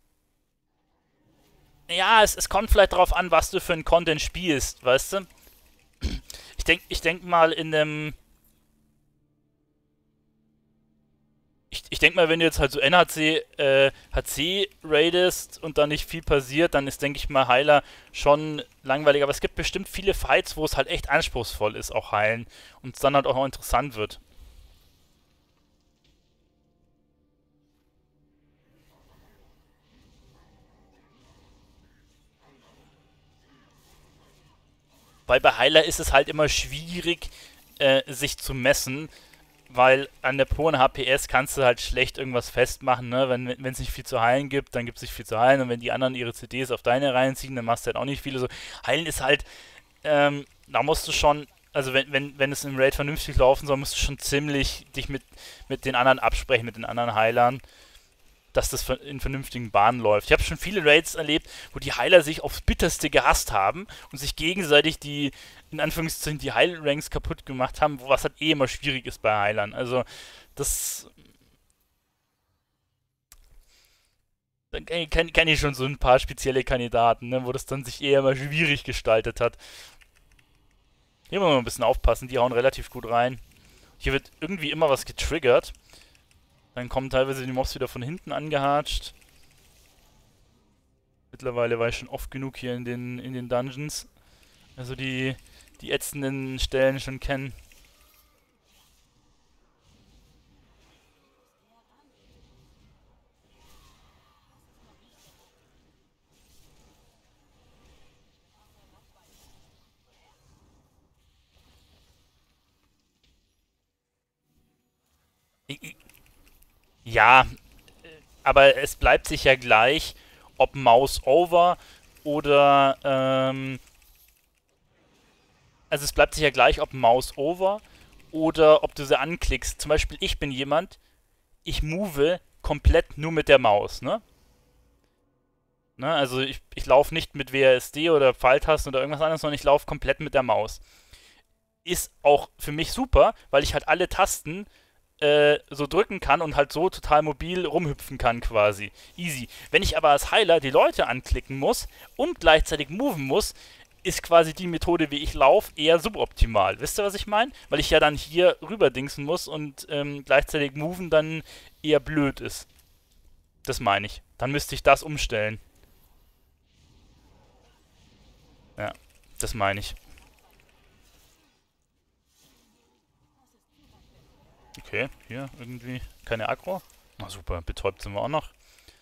Ja, es kommt vielleicht darauf an, was du für einen Content spielst, weißt du? Ich denk mal in einem. Ich denk mal, wenn du jetzt halt so NHC, HC raidest und da nicht viel passiert, dann ist, denke ich mal, Heiler schon langweilig. Aber es gibt bestimmt viele Fights, wo es halt echt anspruchsvoll ist, auch heilen. Und es dann halt auch noch interessant wird. Weil bei Heiler ist es halt immer schwierig, sich zu messen, weil an der hohen HPS kannst du halt schlecht irgendwas festmachen, ne? Wenn es nicht viel zu heilen gibt, dann gibt es nicht viel zu heilen und wenn die anderen ihre CDs auf deine reinziehen, dann machst du halt auch nicht viel. Also heilen ist halt, da musst du schon, also wenn es im Raid vernünftig laufen soll, musst du schon ziemlich dich mit den anderen absprechen, mit den anderen Heilern, dass das in vernünftigen Bahnen läuft. Ich habe schon viele Raids erlebt, wo die Heiler sich aufs Bitterste gehasst haben und sich gegenseitig in Anführungszeichen, die Heilranks kaputt gemacht haben, was halt eh immer schwierig ist bei Heilern. Also, das da kenn ich schon so ein paar spezielle Kandidaten, ne, wo das dann sich eher mal schwierig gestaltet hat. Hier muss man ein bisschen aufpassen, die hauen relativ gut rein. Hier wird irgendwie immer was getriggert. Dann kommen teilweise die Mobs wieder von hinten angehatscht. Mittlerweile war ich schon oft genug hier in den Dungeons. Also die ätzenden Stellen schon kennen. Ja, aber es bleibt sich ja gleich, ob Mouse over oder also es bleibt sich ja gleich, ob Mouse over oder ob du sie anklickst. Zum Beispiel, ich bin jemand, ich move komplett nur mit der Maus, ne? Also ich laufe nicht mit WASD oder Pfeiltasten oder irgendwas anderes, sondern ich laufe komplett mit der Maus. Ist auch für mich super, weil ich halt alle Tasten so drücken kann und halt so total mobil rumhüpfen kann quasi. Easy. Wenn ich aber als Heiler die Leute anklicken muss und gleichzeitig moven muss, ist quasi die Methode, wie ich laufe, eher suboptimal. Wisst ihr, was ich meine? Weil ich ja dann hier rüberdingsen muss und gleichzeitig moven dann eher blöd ist. Das meine ich. Dann müsste ich das umstellen. Ja, das meine ich. Okay, hier irgendwie keine Aggro. Na super, betäubt sind wir auch noch.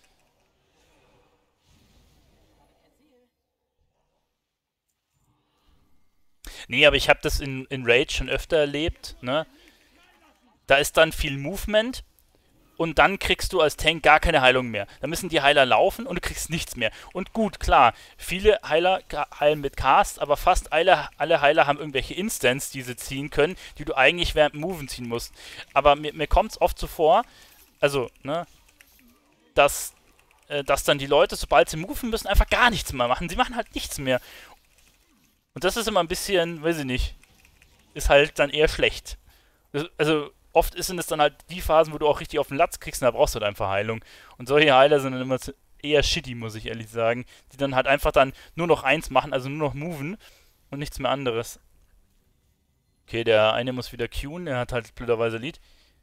Nee, aber ich habe das in Raid schon öfter erlebt, ne? Da ist dann viel Movement und dann kriegst du als Tank gar keine Heilung mehr. Da müssen die Heiler laufen und du kriegst nichts mehr. Und gut, klar, viele Heiler heilen mit Cast, aber fast alle Heiler haben irgendwelche Instants, die sie ziehen können, die du eigentlich während Moven ziehen musst. Aber mir kommt es oft so vor, also, ne, dass, dass dann die Leute, sobald sie moven müssen, einfach gar nichts mehr machen. Sie machen halt nichts mehr. Und das ist immer ein bisschen, weiß ich nicht, ist halt dann eher schlecht. Also oft sind es dann halt die Phasen, wo du auch richtig auf den Latz kriegst und da brauchst du halt einfach Heilung. Und solche Heiler sind dann immer eher shitty, muss ich ehrlich sagen. Die dann halt einfach dann nur noch eins machen, also nur noch moven Und nichts mehr anderes. Okay, der eine muss wieder queuen, der hat halt blöderweise Lead.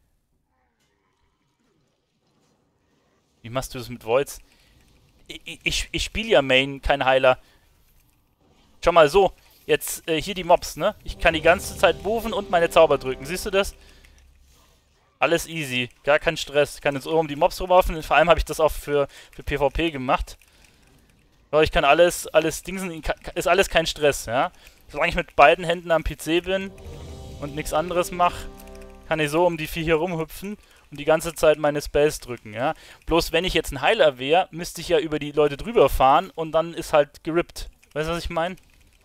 Wie machst du das mit Voids? Ich spiele ja Main, kein Heiler. Schau mal so, jetzt hier die Mobs, ne? Ich kann die ganze Zeit moven und meine Zauber drücken. Siehst du das? Alles easy, gar kein Stress. Ich kann jetzt oben um die Mobs rumlaufen. Vor allem habe ich das auch für PvP gemacht. Aber ich kann alles dingsen, ist alles kein Stress, ja? Solange ich mit beiden Händen am PC bin und nichts anderes mache, kann ich so um die Vieh hier rumhüpfen und die ganze Zeit meine Spells drücken, ja? Bloß wenn ich jetzt ein Heiler wäre, müsste ich ja über die Leute drüber fahren und dann ist halt gerippt. Weißt du, was ich meine?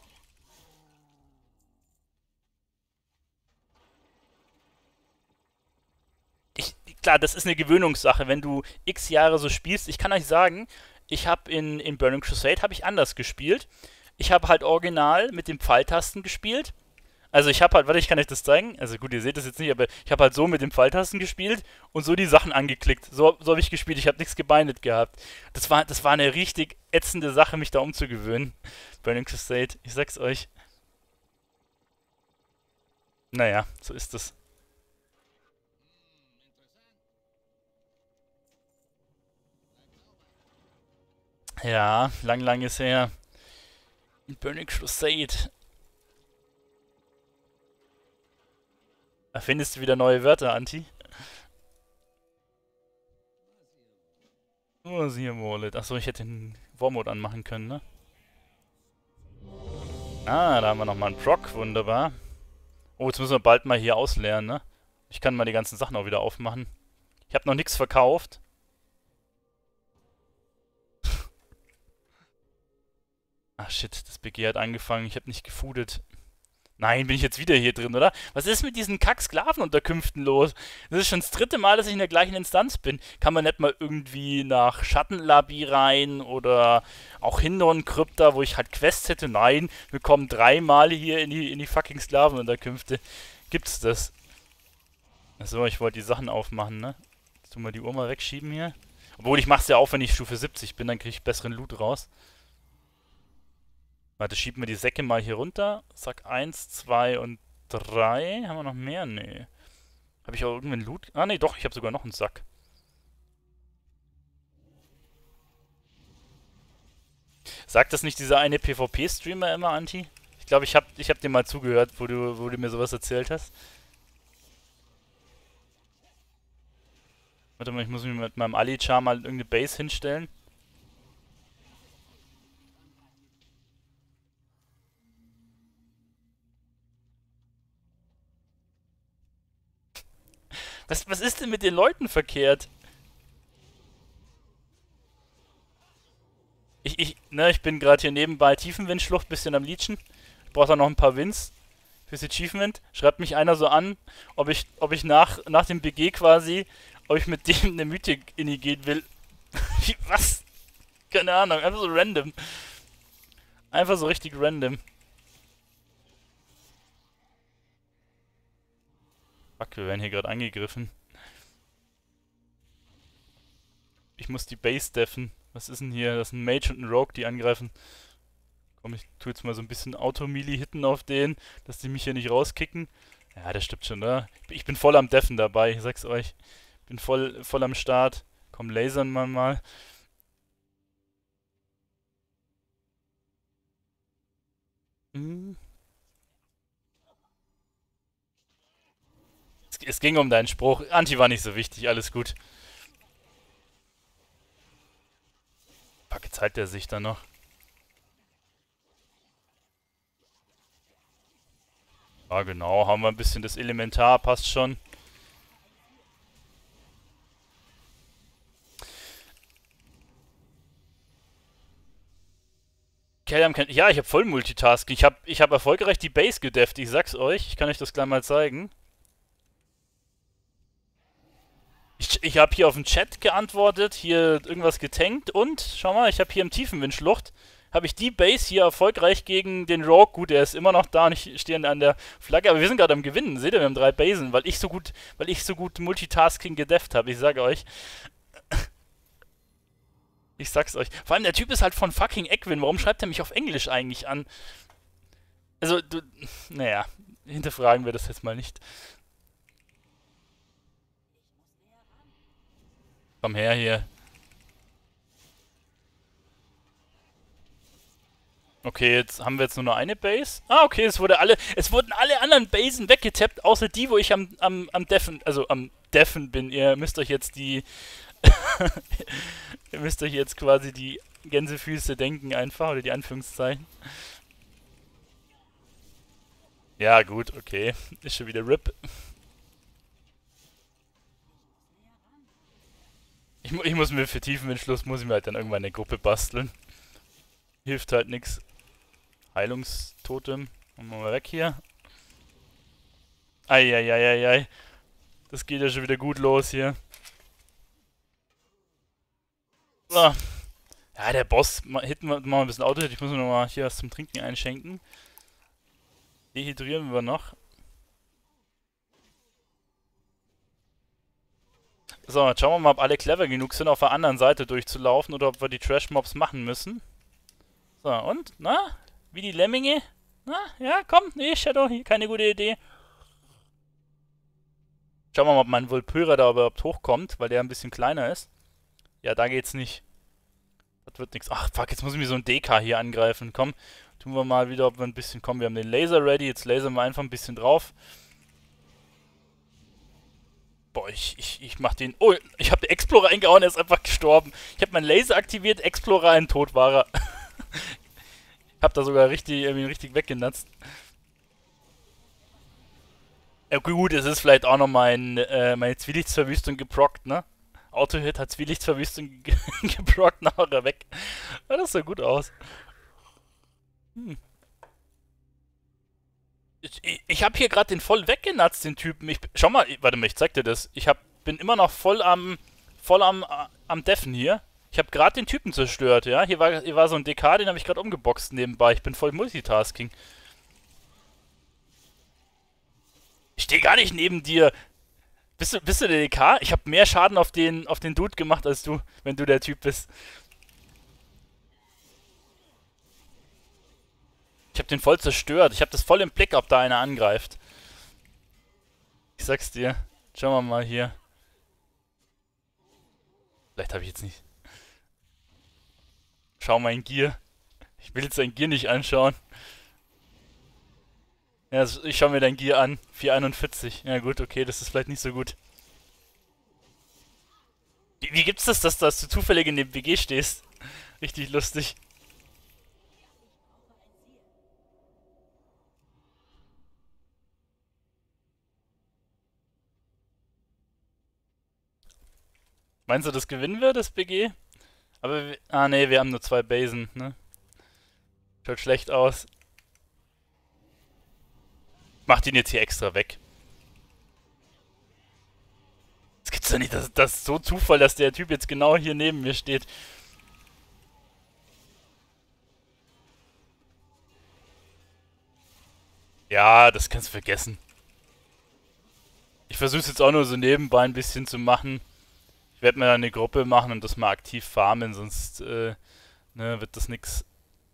Klar, das ist eine Gewöhnungssache, wenn du x Jahre so spielst. Ich kann euch sagen, ich habe in Burning Crusade habe ich anders gespielt. Ich habe halt original mit den Pfeiltasten gespielt. Also ich habe halt, warte, ich kann euch das zeigen. Also gut, ihr seht das jetzt nicht, aber ich habe halt so mit den Pfeiltasten gespielt und so die Sachen angeklickt. So habe ich gespielt. Ich habe nichts gebindet gehabt. Das war eine richtig ätzende Sache, mich da umzugewöhnen. Burning Crusade, ich sag's euch. Naja, so ist es. Ja, lang ist her. Burning Crusade. Erfindest du wieder neue Wörter, Anti? Oh, siehe Wallet. Achso, ich hätte den Warmode anmachen können, ne? Ah, da haben wir nochmal einen Proc. Wunderbar. Oh, jetzt müssen wir bald mal hier ausleeren, ne? Ich kann mal die ganzen Sachen auch wieder aufmachen. Ich habe noch nichts verkauft. Ach shit, das BG hat angefangen. Ich habe nicht gefoodet. Nein, bin ich jetzt wieder hier drin, oder? Was ist mit diesen Kack-Sklavenunterkünften los? Das ist schon das dritte Mal, dass ich in der gleichen Instanz bin. Kann man nicht mal irgendwie nach Schattenlabi rein oder auch Hindorn-Krypta, wo ich halt Quests hätte? Nein, wir kommen dreimal hier in die fucking Sklavenunterkünfte. Gibt's das? Achso, ich wollte die Sachen aufmachen, ne? Jetzt tun wir die Uhr mal wegschieben hier. Obwohl, ich mach's ja auch, wenn ich Stufe 70 bin, dann kriege ich besseren Loot raus. Warte, schieben wir die Säcke mal hier runter. Sack 1, 2 und 3. Haben wir noch mehr? Nee. Habe ich auch irgendeinen Loot? Ah, nee, doch, ich habe sogar noch einen Sack. Sagt das nicht dieser eine PvP-Streamer immer, Anti? Ich glaube, ich hab dir mal zugehört, wo du mir sowas erzählt hast. Warte mal, ich muss mich mit meinem Ali-Char mal irgendeine Base hinstellen. Was ist denn mit den Leuten verkehrt? Ich bin gerade hier nebenbei Tiefenwindschlucht, bisschen am Leechen. Ich brauche da noch ein paar Wins fürs Achievement. Schreibt mich einer so an, ob ich nach dem BG quasi, ob ich mit dem eine Mythik inni gehen will. Was? Keine Ahnung, einfach so random. Einfach so richtig random. Fuck, wir werden hier gerade angegriffen. Ich muss die Base deffen. Was ist denn hier? Das ist ein Mage und ein Rogue, die angreifen. Komm, ich tue jetzt mal so ein bisschen Auto-Melee hitten auf den, dass die mich hier nicht rauskicken. Ja, das stimmt schon, ne? Ich bin voll am Deffen dabei, ich sag's euch. Bin voll am Start. Komm, lasern wir mal. Hm. Es ging um deinen Spruch. Anti war nicht so wichtig, alles gut. Fuck, jetzt heilt der sich da noch. Ja, genau, haben wir ein bisschen das Elementar, passt schon. Ja, ich habe voll Multitasking. Ich hab erfolgreich die Base gedefft, ich sag's euch. Ich kann euch das gleich mal zeigen. Ich habe hier auf den Chat geantwortet, hier irgendwas getankt und, schau mal, ich habe hier im Tiefenwindschlucht, habe ich die Base hier erfolgreich gegen den Rogue. Gut, er ist immer noch da und ich stehe an der Flagge, aber wir sind gerade am Gewinnen. Seht ihr, wir haben 3 Basen, weil ich so gut Multitasking gedefft habe, ich sage euch. Ich sag's euch. Vor allem, der Typ ist halt von fucking Equin. Warum schreibt er mich auf Englisch eigentlich an? Also, du. Naja, hinterfragen wir das jetzt mal nicht. Komm her hier. Okay, jetzt haben wir jetzt nur noch eine Base. Ah, okay, es wurden alle anderen Basen weggetappt, außer die, wo ich am Deffen, also am Deffen bin. Ihr müsst euch jetzt ihr müsst euch jetzt quasi die Gänsefüße denken einfach, oder die Anführungszeichen. Ja, gut, okay. Ist schon wieder RIP. Ich muss mir für Tiefenentschluss, muss ich mir halt dann irgendwann eine Gruppe basteln. Hilft halt nix. Heilungstotem. Machen wir mal weg hier. Eieieiei. Das geht ja schon wieder gut los hier. So. Ja, der Boss. Hitten wir mal ein bisschen Auto. Ich muss mir nochmal hier was zum Trinken einschenken. Dehydrieren wir noch. So, jetzt schauen wir mal, ob alle clever genug sind, auf der anderen Seite durchzulaufen oder ob wir die Trash-Mobs machen müssen. So, und? Na? Wie die Lemminge? Na? Ja, komm. Nee, Shadow, hier keine gute Idee. Schauen wir mal, ob mein Vulpyra da überhaupt hochkommt, weil der ein bisschen kleiner ist. Ja, da geht's nicht. Das wird nichts. Ach, fuck, jetzt muss ich mir so ein DK hier angreifen. Komm, tun wir mal wieder, ob wir ein bisschen kommen. Wir haben den Laser ready, jetzt lasern wir einfach ein bisschen drauf. Boah, ich mach den... Oh, ich habe den Explorer eingehauen, er ist einfach gestorben. Ich habe meinen Laser aktiviert, Explorer, ein tot war er. Ich hab da sogar richtig weggenatzt. Ja gut, es ist vielleicht auch noch meine Zwielichtsverwüstung geprockt, ne? Autohit hat Zwielichtsverwüstung geprockt, nachher weg. Ja, das sah gut aus. Hm. Ich habe hier gerade den voll weggenatzt, den Typen. Schau mal, warte mal, ich zeig dir das. Bin immer noch voll am Deffen hier. Ich habe gerade den Typen zerstört, ja. Hier war so ein DK, den habe ich gerade umgeboxt nebenbei. Ich bin voll Multitasking. Ich stehe gar nicht neben dir. Bist du der DK? Ich habe mehr Schaden auf den Dude gemacht als du, wenn du der Typ bist. Ich habe den voll zerstört. Ich habe das voll im Blick, ob da einer angreift. Ich sag's dir. Schauen wir mal hier. Vielleicht habe ich jetzt nicht. Schau mal in Gear. Ich will jetzt dein Gear nicht anschauen. Ja, ich schau mir dein Gear an. 441. Ja gut, okay, das ist vielleicht nicht so gut. Wie gibt's das, dass du zufällig in dem WG stehst? Richtig lustig. Meinst du, das gewinnen wir, das BG? Aber nee, wir haben nur 2 Basen, ne? Schaut schlecht aus. Macht ihn jetzt hier extra weg. Das gibt's doch nicht, das ist so Zufall, dass der Typ jetzt genau hier neben mir steht. Ja, das kannst du vergessen. Ich versuch's jetzt auch nur so nebenbei ein bisschen zu machen. Ich werde mir dann eine Gruppe machen und das mal aktiv farmen, sonst ne, wird das nix.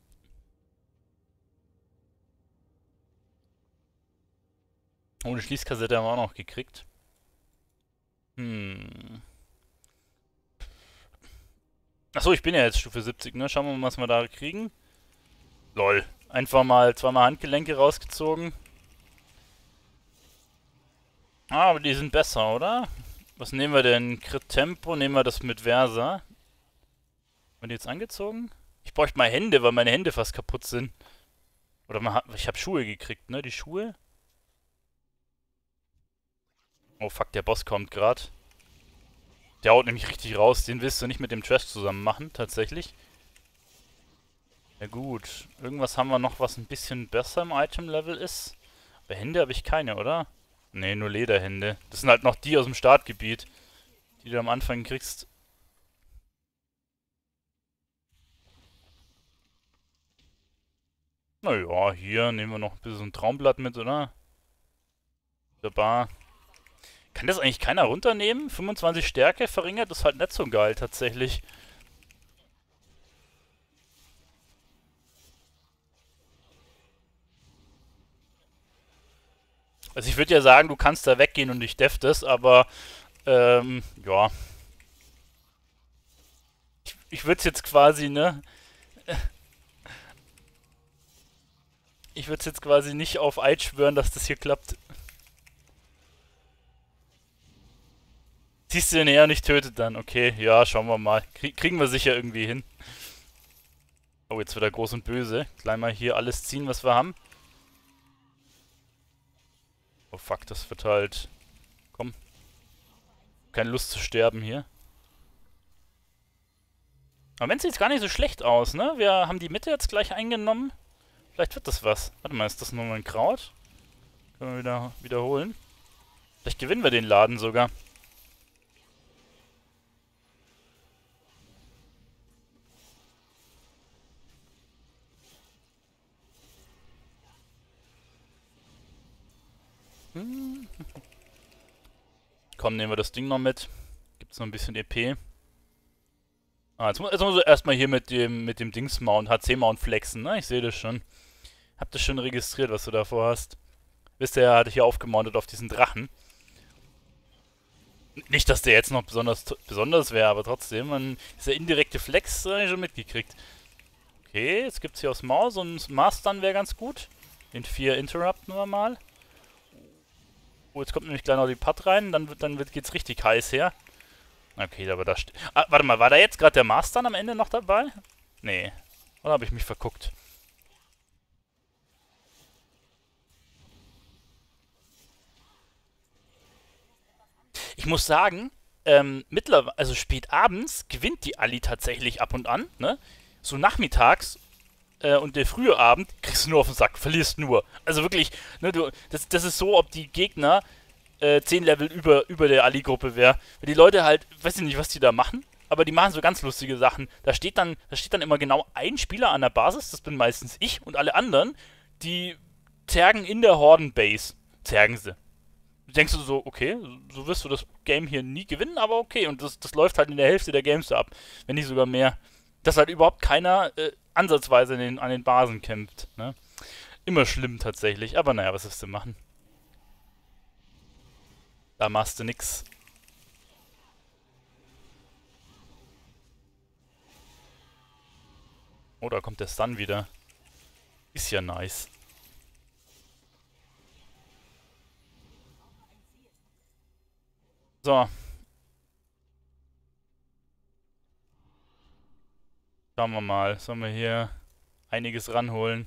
Oh, eine Schließkassette haben wir auch noch gekriegt. Hm. Achso, ich bin ja jetzt Stufe 70, ne? Schauen wir mal, was wir da kriegen. Lol. Einfach mal zweimal Handgelenke rausgezogen. Ah, aber die sind besser, oder? Was nehmen wir denn? Crit Tempo, nehmen wir das mit Versa. Haben wir die jetzt angezogen? Ich bräuchte mal Hände, weil meine Hände fast kaputt sind. Oder ich habe Schuhe gekriegt, ne? Die Schuhe. Oh fuck, der Boss kommt gerade. Der haut nämlich richtig raus. Den willst du nicht mit dem Trash zusammen machen, tatsächlich. Ja gut. Irgendwas haben wir noch, was ein bisschen besser im Item-Level ist. Aber Hände habe ich keine, oder? Ne, nur Lederhände. Das sind halt noch die aus dem Startgebiet, die du am Anfang kriegst. Naja, hier nehmen wir noch ein bisschen ein Traumblatt mit, oder? Wunderbar. Kann das eigentlich keiner runternehmen? 25 Stärke verringert ist halt nicht so geil, tatsächlich. Also ich würde ja sagen, du kannst da weggehen und ich def das, aber ja. Ich würde es jetzt quasi, ne? Ich würde es jetzt quasi nicht auf Eid schwören, dass das hier klappt. Siehst du den eher nicht tötet dann? Okay, ja, schauen wir mal. Kriegen wir sicher irgendwie hin. Oh, jetzt wird er groß und böse. Gleich mal hier alles ziehen, was wir haben. Oh fuck, das wird halt... Komm. Keine Lust zu sterben hier. Aber wenn sieht gar nicht so schlecht aus, ne? Wir haben die Mitte jetzt gleich eingenommen. Vielleicht wird das was. Warte mal, ist das nur ein Kraut? Können wir wieder wiederholen. Vielleicht gewinnen wir den Laden sogar. Komm, nehmen wir das Ding noch mit. Gibt's noch ein bisschen EP. Ah, jetzt muss ich erstmal hier mit dem Dings-Mount, HC-Mount flexen, ne? Ich sehe das schon. Hab das schon registriert, was du davor hast. Wisst ihr, hatte ich hier aufgemountet auf diesen Drachen. Nicht, dass der jetzt noch besonders wäre, aber trotzdem, man dieser indirekte Flex habe ich schon mitgekriegt. Okay, jetzt gibt's hier aufs Maus und Mastern wäre ganz gut. Den 4 interrupten wir mal. Oh, jetzt kommt nämlich gleich noch die Putt rein, dann geht's richtig heiß her. Okay, aber da steht... Ah, warte mal, war da jetzt gerade der Mastern am Ende noch dabei? Nee. Oder habe ich mich verguckt? Ich muss sagen, mittlerweile, also spät abends gewinnt die Ali tatsächlich ab und an, ne? So nachmittags und der frühe Abend kriegst du nur auf den Sack, verlierst nur. Also wirklich, ne, das ist so, ob die Gegner 10 Level über der Ali-Gruppe wäre. Weil die Leute halt, weiß ich nicht, was die da machen, aber die machen so ganz lustige Sachen. Da steht dann immer genau ein Spieler an der Basis, das bin meistens ich, und alle anderen, die zergen in der Horden-Base. Zergen sie. Denkst du so, okay, so wirst du das Game hier nie gewinnen, aber okay, und das läuft halt in der Hälfte der Games so ab, wenn nicht sogar mehr. Dass halt überhaupt keiner ansatzweise an den Basen kämpft, ne? Immer schlimm tatsächlich, aber naja, was willst du machen? Da machst du nix. Oh, da kommt der Stun wieder. Ist ja nice. So. Schauen wir mal. Sollen wir hier einiges ranholen?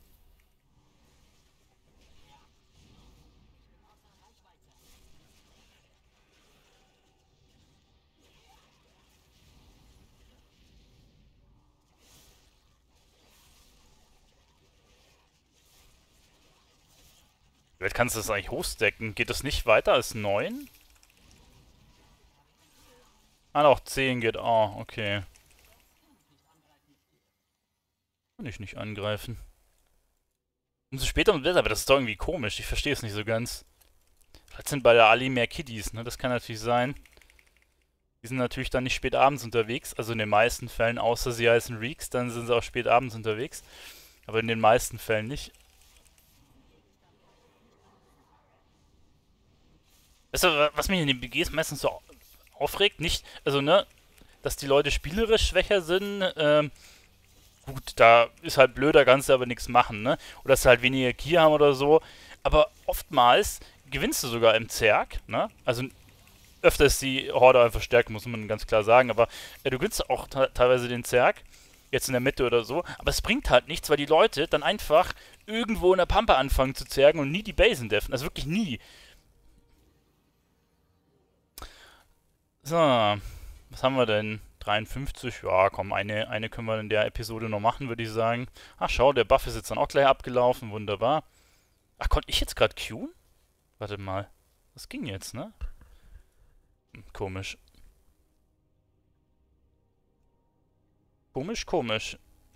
Vielleicht kannst du das eigentlich hochstacken. Geht das nicht weiter als 9? Ah, noch 10 geht. Oh, okay. Kann ich nicht angreifen. Umso später und besser, aber das ist doch irgendwie komisch. Ich verstehe es nicht so ganz. Vielleicht sind bei der Ali mehr Kiddies, ne? Das kann natürlich sein. Die sind natürlich dann nicht spät abends unterwegs. Also in den meisten Fällen, außer sie heißen Reeks, dann sind sie auch spät abends unterwegs. Aber in den meisten Fällen nicht. Weißt du, was mich in den BGs meistens so aufregt? Nicht, also ne, dass die Leute spielerisch schwächer sind, gut, da ist halt blöd, da kannst du aber nichts machen, ne? Oder dass sie halt weniger Ki haben oder so. Aber oftmals gewinnst du sogar im Zerg, ne? Also öfter ist die Horde einfach stärker, muss man ganz klar sagen. Aber du gewinnst auch teilweise den Zerg, jetzt in der Mitte oder so. Aber es bringt halt nichts, weil die Leute dann einfach irgendwo in der Pampa anfangen zu zergen und nie die Basen deffen. Also wirklich nie. So, was haben wir denn? 53, ja komm, eine können wir in der Episode noch machen, würde ich sagen. Ach schau, der Buff ist jetzt dann auch gleich abgelaufen, wunderbar. Ach, konnte ich jetzt gerade queuen? Warte mal, das ging jetzt, ne? Komisch. Komisch, komisch.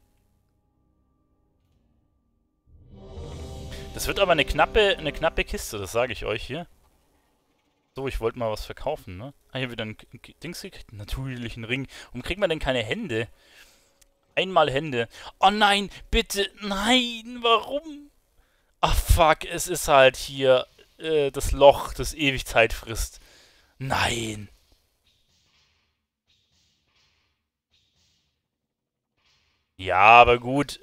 Das wird aber eine knappe Kiste, das sage ich euch hier. So, ich wollte mal was verkaufen, ne? Ah, hier wieder ein Dings gekriegt. Natürlich ein Ring. Warum kriegt man denn keine Hände? Einmal Hände. Oh nein, bitte. Nein, warum? Ach fuck, es ist halt hier das Loch, das ewig Zeit frisst. Nein. Ja, aber gut,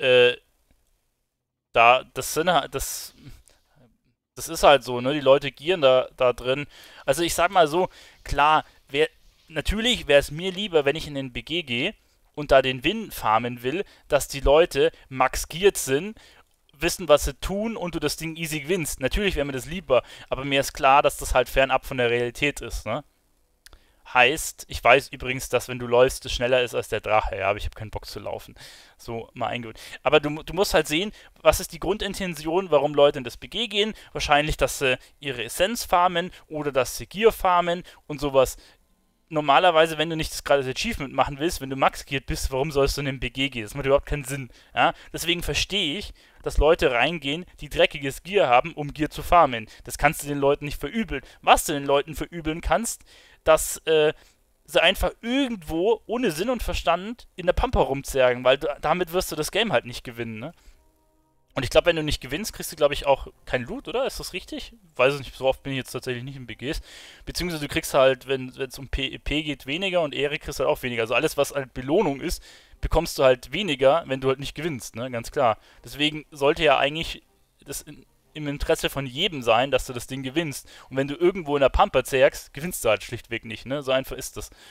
das ist halt so, ne? Die Leute gieren da drin. Also ich sag mal so, klar, natürlich wäre es mir lieber, wenn ich in den BG gehe und da den Win farmen will, dass die Leute max giert sind, wissen, was sie tun und du das Ding easy gewinnst. Natürlich wäre mir das lieber, aber mir ist klar, dass das halt fernab von der Realität ist, ne? Heißt, ich weiß übrigens, dass wenn du läufst, es schneller ist als der Drache, ja, aber ich habe keinen Bock zu laufen. So mal eingeholt. Aber du musst halt sehen, was ist die Grundintention, warum Leute in das BG gehen. Wahrscheinlich, dass sie ihre Essenz farmen oder dass sie Gear farmen und sowas. Normalerweise, wenn du nicht das gerade das Achievement machen willst, wenn du Max geared bist, warum sollst du in den BG gehen? Das macht überhaupt keinen Sinn. Ja? Deswegen verstehe ich, dass Leute reingehen, die dreckiges Gear haben, um Gear zu farmen. Das kannst du den Leuten nicht verübeln. Was du den Leuten verübeln kannst, dass sie einfach irgendwo ohne Sinn und Verstand in der Pampa rumzergen, weil damit wirst du das Game halt nicht gewinnen, ne? Und ich glaube, wenn du nicht gewinnst, kriegst du, glaube ich, auch kein Loot, oder? Ist das richtig? Weiß ich nicht, so oft bin ich jetzt tatsächlich nicht in BGs. Beziehungsweise du kriegst halt, wenn es um PEP geht, weniger und Ehre kriegst du halt auch weniger. Also alles, was halt Belohnung ist, bekommst du halt weniger, wenn du halt nicht gewinnst, ne? Ganz klar. Deswegen sollte ja eigentlich das im Interesse von jedem sein, dass du das Ding gewinnst. Und wenn du irgendwo in der Pampa zergst, gewinnst du halt schlichtweg nicht, ne? So einfach ist das.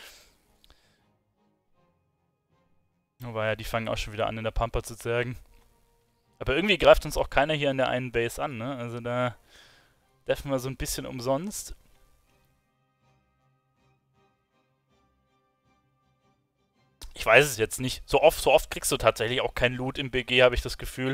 Aber ja, die fangen auch schon wieder an, in der Pampa zu zergen. Aber irgendwie greift uns auch keiner hier an der einen Base an, ne? Also da deffen wir so ein bisschen umsonst. Ich weiß es jetzt nicht. So oft kriegst du tatsächlich auch keinen Loot im BG, habe ich das Gefühl.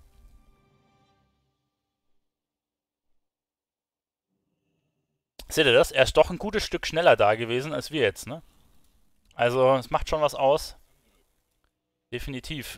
Seht ihr das? Er ist doch ein gutes Stück schneller da gewesen als wir jetzt, ne? Also, es macht schon was aus. Definitiv.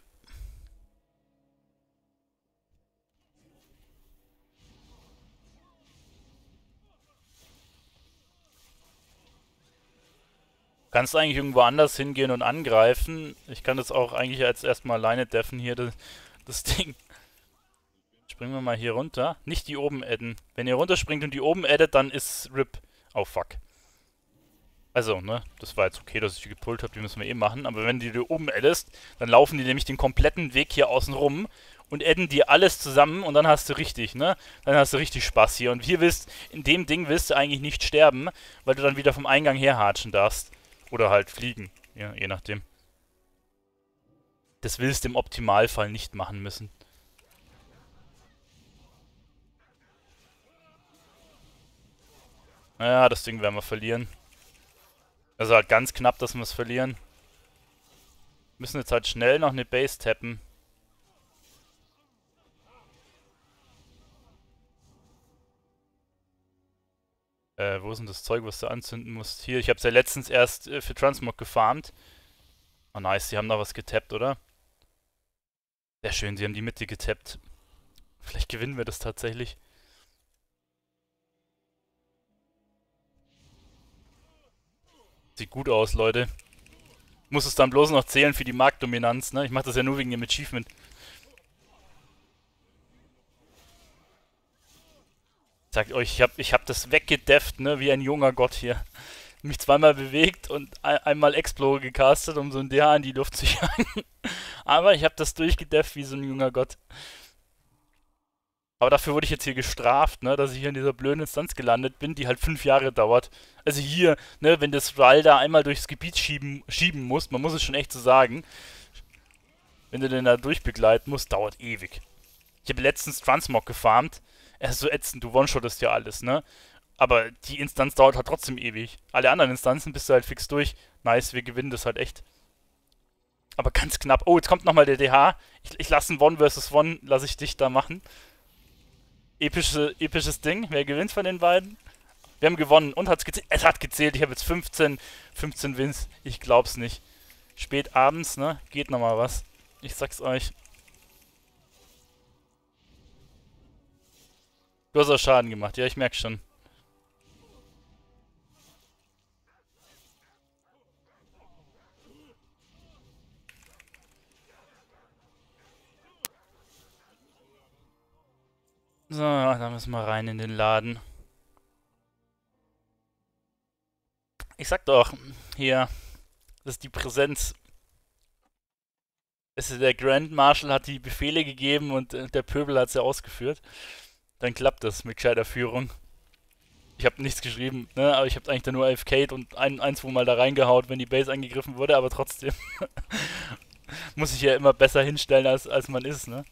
Kannst eigentlich irgendwo anders hingehen und angreifen. Ich kann das auch eigentlich als erstmal alleine deffen hier, das Ding. Springen wir mal hier runter. Nicht die oben adden. Wenn ihr runterspringt und die oben addet, dann ist RIP. Oh fuck. Also, ne, das war jetzt okay, dass ich die gepullt habe, die müssen wir eh machen. Aber wenn du die oben addest, dann laufen die nämlich den kompletten Weg hier außen rum und adden dir alles zusammen und dann hast du richtig, ne? Dann hast du richtig Spaß hier. Und hier in dem Ding willst du eigentlich nicht sterben, weil du dann wieder vom Eingang herhatschen darfst. Oder halt fliegen, ja, je nachdem. Das willst du im Optimalfall nicht machen müssen. Naja, das Ding werden wir verlieren. Also halt ganz knapp, dass wir es verlieren. Müssen jetzt halt schnell noch eine Base tappen. Wo ist denn das Zeug, was du anzünden musst? Hier, ich hab's ja letztens erst für Transmog gefarmt. Oh nice, die haben da was getappt, oder? Sehr schön, sie haben die Mitte getappt. Vielleicht gewinnen wir das tatsächlich. Sieht gut aus, Leute. Muss es dann bloß noch zählen für die Marktdominanz, ne? Ich mach das ja nur wegen dem Achievement. Sagt euch, ich hab das weggedefft, ne? Wie ein junger Gott hier. Mich zweimal bewegt und einmal Explorer gecastet, um so ein DH in die Luft zu jagen. Aber ich habe das durchgedefft wie so ein junger Gott. Aber dafür wurde ich jetzt hier gestraft, ne, dass ich hier in dieser blöden Instanz gelandet bin, die halt 5 Jahre dauert. Also hier, ne, wenn das Ral da einmal durchs Gebiet schieben muss, man muss es schon echt so sagen, wenn du den da durchbegleiten musst, dauert ewig. Ich habe letztens Transmog gefarmt. Er ist so ätzend, du one-shottest ja alles, ne? Aber die Instanz dauert halt trotzdem ewig. Alle anderen Instanzen bist du halt fix durch. Nice, wir gewinnen das halt echt. Aber ganz knapp. Oh, jetzt kommt nochmal der DH. Ich lasse ein One versus One, lasse ich dich da machen. Episches Ding. Wer gewinnt von den beiden? Wir haben gewonnen und hat's gezählt. Es hat gezählt. Ich habe jetzt 15 Wins. Ich glaub's nicht. Spät abends, ne? Geht nochmal was. Ich sag's euch. Du hast auch Schaden gemacht. Ja, ich merk schon. So, da müssen wir rein in den Laden. Ich sag doch, hier, das ist die Präsenz. Der Grand Marshal hat die Befehle gegeben und der Pöbel hat sie ausgeführt. Dann klappt das mit gescheiter Führung. Ich habe nichts geschrieben, ne? Aber ich habe eigentlich da nur AFK'd und ein, zwei Mal da reingehaut, wenn die Base angegriffen wurde, aber trotzdem muss ich ja immer besser hinstellen, als man ist, ne?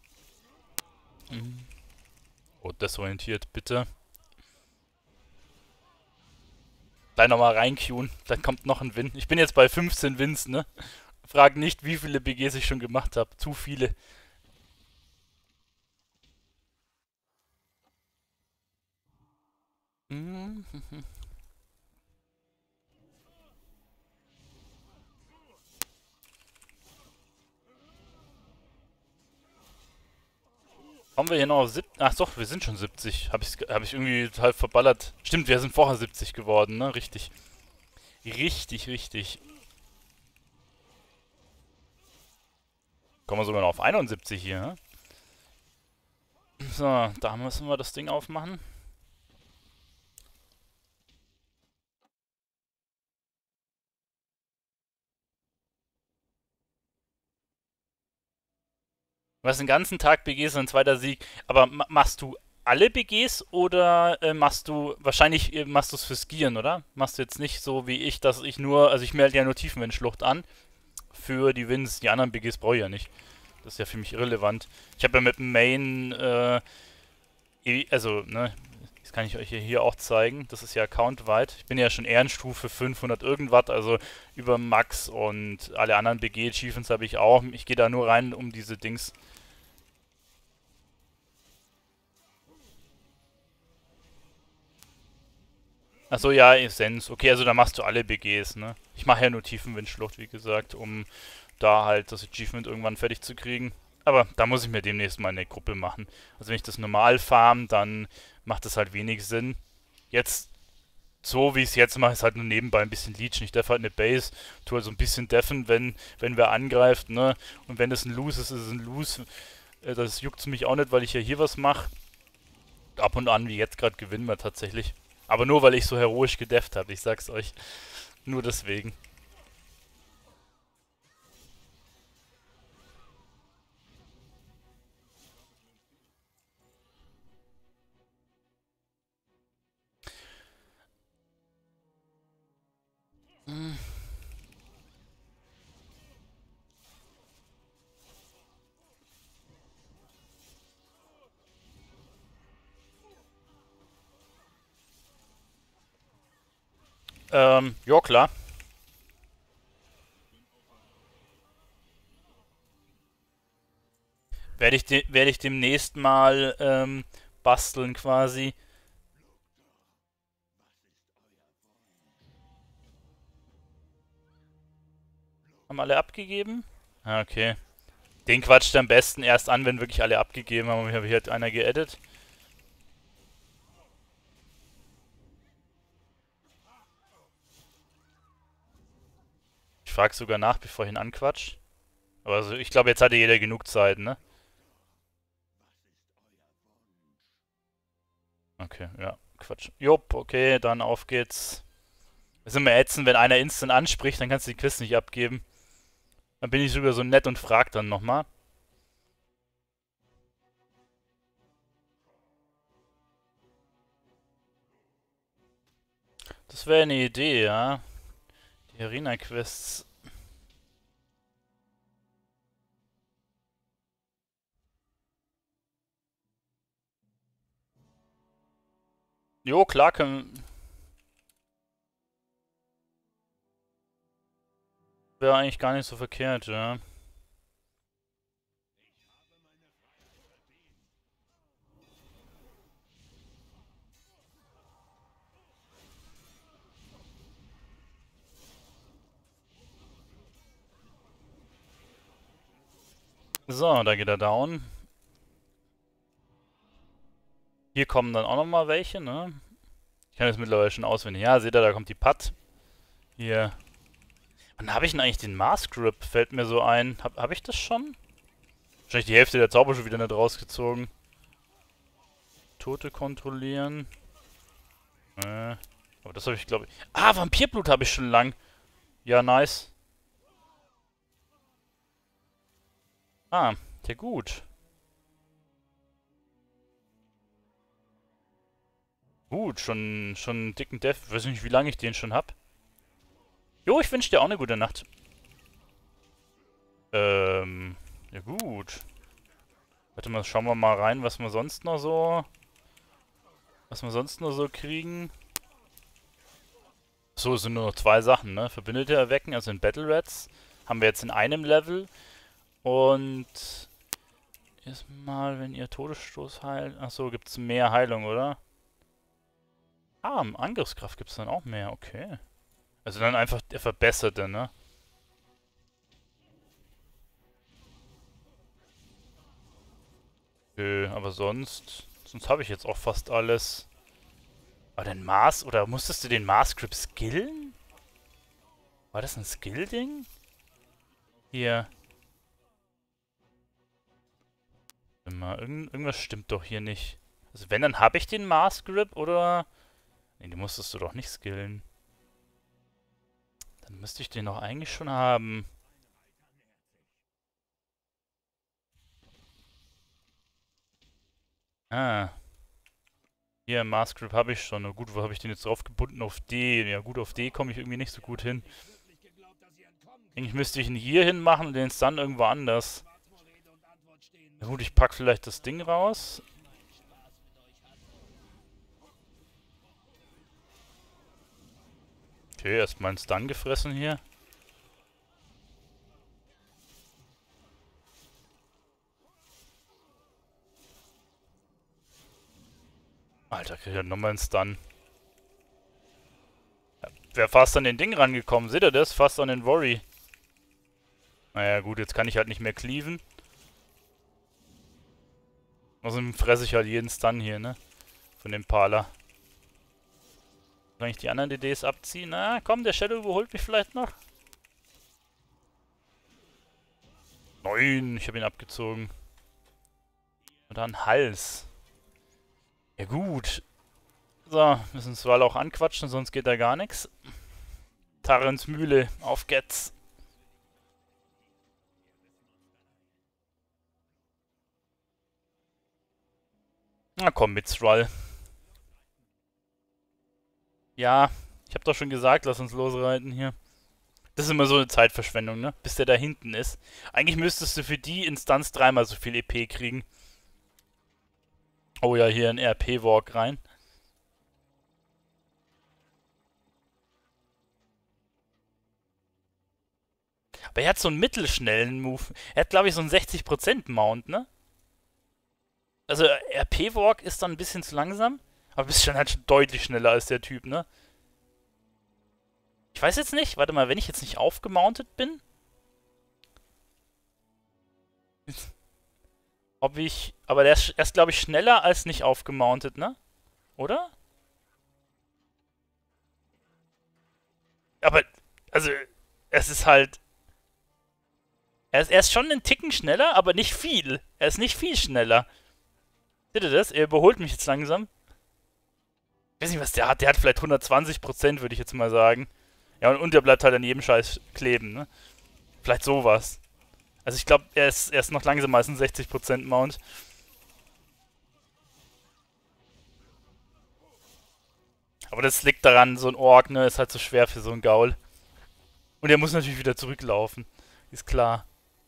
Mhm. Oh, desorientiert, bitte. Gleich nochmal reinqueuen, dann kommt noch ein Win. Ich bin jetzt bei 15 Wins, ne? Frag nicht, wie viele BGs ich schon gemacht habe. Zu viele. Mhm. Kommen wir hier noch auf 70? Ach doch, wir sind schon 70. Hab ich irgendwie halb verballert. Stimmt, wir sind vorher 70 geworden, ne? Richtig. Richtig, richtig. Kommen wir sogar noch auf 71 hier, ne? So, da müssen wir das Ding aufmachen. Du hast den ganzen Tag BGs und ein zweiter Sieg. Aber machst du alle BGs oder machst du es für Skieren, oder? Machst du jetzt nicht so wie ich, dass ich nur, also ich melde ja nur Tiefenwindschlucht an für die Wins. Die anderen BGs brauche ich ja nicht. Das ist ja für mich irrelevant. Ich habe ja mit dem Main, also, ne, das kann ich euch hier auch zeigen. Das ist ja accountweit. Ich bin ja schon Ehrenstufe 500 irgendwas, also über Max und alle anderen BG-Achievements habe ich auch. Ich gehe da nur rein, um diese Dings. Achso, ja, Essenz. Okay, also da machst du alle BGs, ne? Ich mache ja nur Tiefenwindschlucht, wie gesagt, um da halt das Achievement irgendwann fertig zu kriegen. Aber da muss ich mir demnächst mal eine Gruppe machen. Also wenn ich das normal farm, dann macht das halt wenig Sinn. Jetzt, so wie ich es jetzt mache, ist halt nur nebenbei ein bisschen leechen. Ich darf halt eine Base, tue halt so ein bisschen deffen, wenn wer angreift, ne? Und wenn es ein Lose ist, ist es ein Lose. Das juckt mich auch nicht, weil ich ja hier was mache. Ab und an, wie jetzt gerade, gewinnen wir tatsächlich. Aber nur, weil ich so heroisch gedefft habe, ich sag's euch. Nur deswegen. Hm. Ja klar. Werde ich demnächst mal basteln quasi. Haben alle abgegeben? Ah, okay. Den quatscht am besten erst an, wenn wirklich alle abgegeben haben. Hier hat einer geedit. Ich frage sogar nach, bevor ich ihn anquatsch. Aber also, ich glaube, jetzt hatte jeder genug Zeit, ne? Okay, ja. Quatsch. Jupp, okay, dann auf geht's. Es ist immer ätzend, wenn einer instant anspricht, dann kannst du die Quiz nicht abgeben. Dann bin ich sogar so nett und frag dann nochmal. Das wäre eine Idee, ja. Die Arena-Quests. Jo, klar, wäre eigentlich gar nicht so verkehrt, ja. So, da geht er down. Hier kommen dann auch nochmal welche, ne? Ich kann das mittlerweile schon auswendig. Ja, seht ihr, da kommt die Putt. Hier. Wann habe ich denn eigentlich den Mask Grip? Fällt mir so ein. Hab ich das schon? Wahrscheinlich die Hälfte der Zauber schon wieder nicht rausgezogen. Tote kontrollieren. Aber das habe ich, glaube ich... Ah, Vampirblut habe ich schon lang. Ja, nice. Ah, ja gut. Gut, schon einen dicken Death. Ich weiß nicht, wie lange ich den schon hab. Jo, ich wünsche dir auch eine gute Nacht. Ja gut. Warte mal, schauen wir mal rein, was wir sonst noch so... Was wir sonst noch so kriegen. So, es sind nur noch 2 Sachen, ne? Verbündete erwecken, also in Battle Rats. Haben wir jetzt in einem Level. Und... Erstmal, wenn ihr Todesstoß heilt... Achso, gibt's mehr Heilung, oder? Ah, im Angriffskraft gibt's dann auch mehr, okay. Also dann einfach der Verbesserte, ne? Aber sonst... Sonst habe ich jetzt auch fast alles. War denn Mars... Oder musstest du den Mars-Grip skillen? War das ein Skill-Ding? Hier. Immer, irgendwas stimmt doch hier nicht. Also wenn, dann habe ich den Mars-Grip, oder... Nee, den musstest du doch nicht skillen. Dann müsste ich den doch eigentlich schon haben. Ah. Hier, Mars Grip habe ich schon. Na gut, wo habe ich den jetzt drauf gebunden? Auf D. Ja gut, auf D komme ich irgendwie nicht so gut hin. Eigentlich müsste ich ihn hier hin machen und den Stun irgendwo anders. Na gut, ich pack vielleicht das Ding raus. Okay, erstmal einen Stun gefressen hier. Alter, krieg ich nochmal einen Stun. Ja, wer fast an den Ding rangekommen? Seht ihr das? Fast an den Worry. Naja gut, jetzt kann ich halt nicht mehr cleaven. Außerdem fresse ich halt jeden Stun hier, ne? Von dem Parler. Kann ich die anderen DDs abziehen? Na, komm, der Shadow überholt mich vielleicht noch. Nein, ich habe ihn abgezogen. Und dann Hals. Ja gut. So, müssen Swall auch anquatschen, sonst geht da gar nichts. Tarrens Mühle, auf geht's. Na komm mit, Thrall. Ja, ich hab doch schon gesagt, lass uns losreiten hier. Das ist immer so eine Zeitverschwendung, ne? Bis der da hinten ist. Eigentlich müsstest du für die Instanz 3-mal so viel EP kriegen. Oh ja, hier ein RP-Walk rein. Aber er hat so einen mittelschnellen Move. Er hat, glaube ich, so einen 60% Mount, ne? Also RP-Walk ist dann ein bisschen zu langsam. Aber bist schon halt schon deutlich schneller als der Typ, ne? Ich weiß jetzt nicht. Warte mal, wenn ich jetzt nicht aufgemountet bin. Ob ich... Aber der ist glaube ich, schneller als nicht aufgemountet, ne? Oder? Aber, also, es ist halt... Er ist schon einen Ticken schneller, aber nicht viel. Er ist nicht viel schneller. Seht ihr das? Er überholt mich jetzt langsam. Ich weiß nicht, was der hat. Der hat vielleicht 120%, würde ich jetzt mal sagen. Ja, und der bleibt halt an jedem Scheiß kleben, ne? Vielleicht sowas. Also ich glaube, er ist noch langsamer als ein 60% Mount. Aber das liegt daran, so ein Ork, ne, ist halt so schwer für so einen Gaul. Und er muss natürlich wieder zurücklaufen. Ist klar.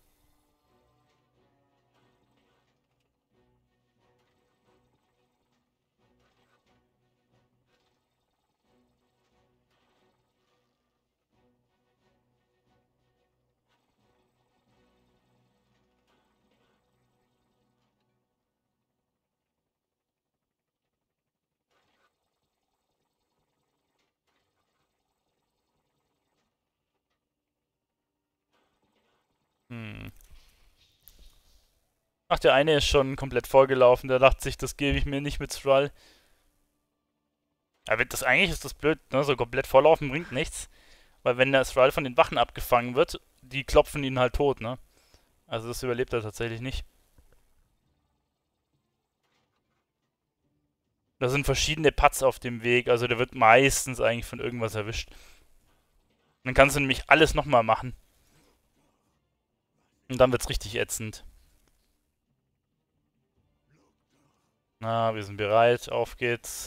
Hm. Ach, der eine ist schon komplett vorgelaufen. Der dachte sich, das gebe ich mir nicht mit Thrall. Aber das eigentlich ist das blöd, ne? So komplett vorlaufen bringt nichts. Weil wenn der Thrall von den Wachen abgefangen wird, die klopfen ihn halt tot, ne? Also das überlebt er tatsächlich nicht. Da sind verschiedene Putts auf dem Weg, also der wird meistens eigentlich von irgendwas erwischt. Dann kannst du nämlich alles nochmal machen. Und dann wird's richtig ätzend. Na, wir sind bereit. Auf geht's.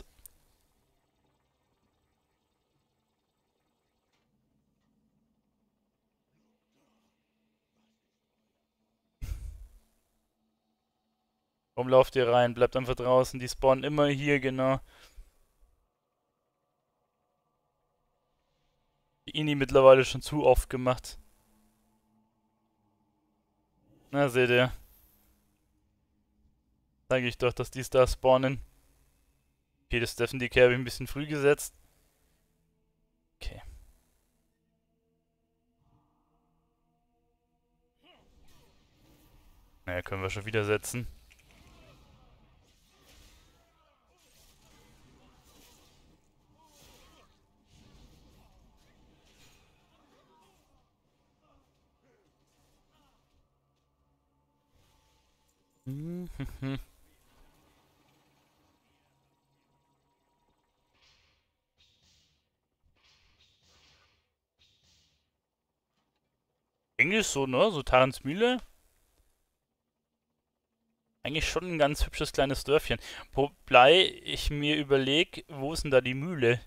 Warum lauft ihr rein? Bleibt einfach draußen. Die spawnen immer hier, genau. Die Ini mittlerweile schon zu oft gemacht. Na, seht ihr. Sage ich doch, dass die da spawnen. Okay, das Stephen DK habe ich ein bisschen früh gesetzt. Okay. Naja, können wir schon wieder setzen. Englisch so, ne? So Tarensmühle. Eigentlich schon ein ganz hübsches kleines Dörfchen. Wobei ich mir überlege, wo ist denn da die Mühle?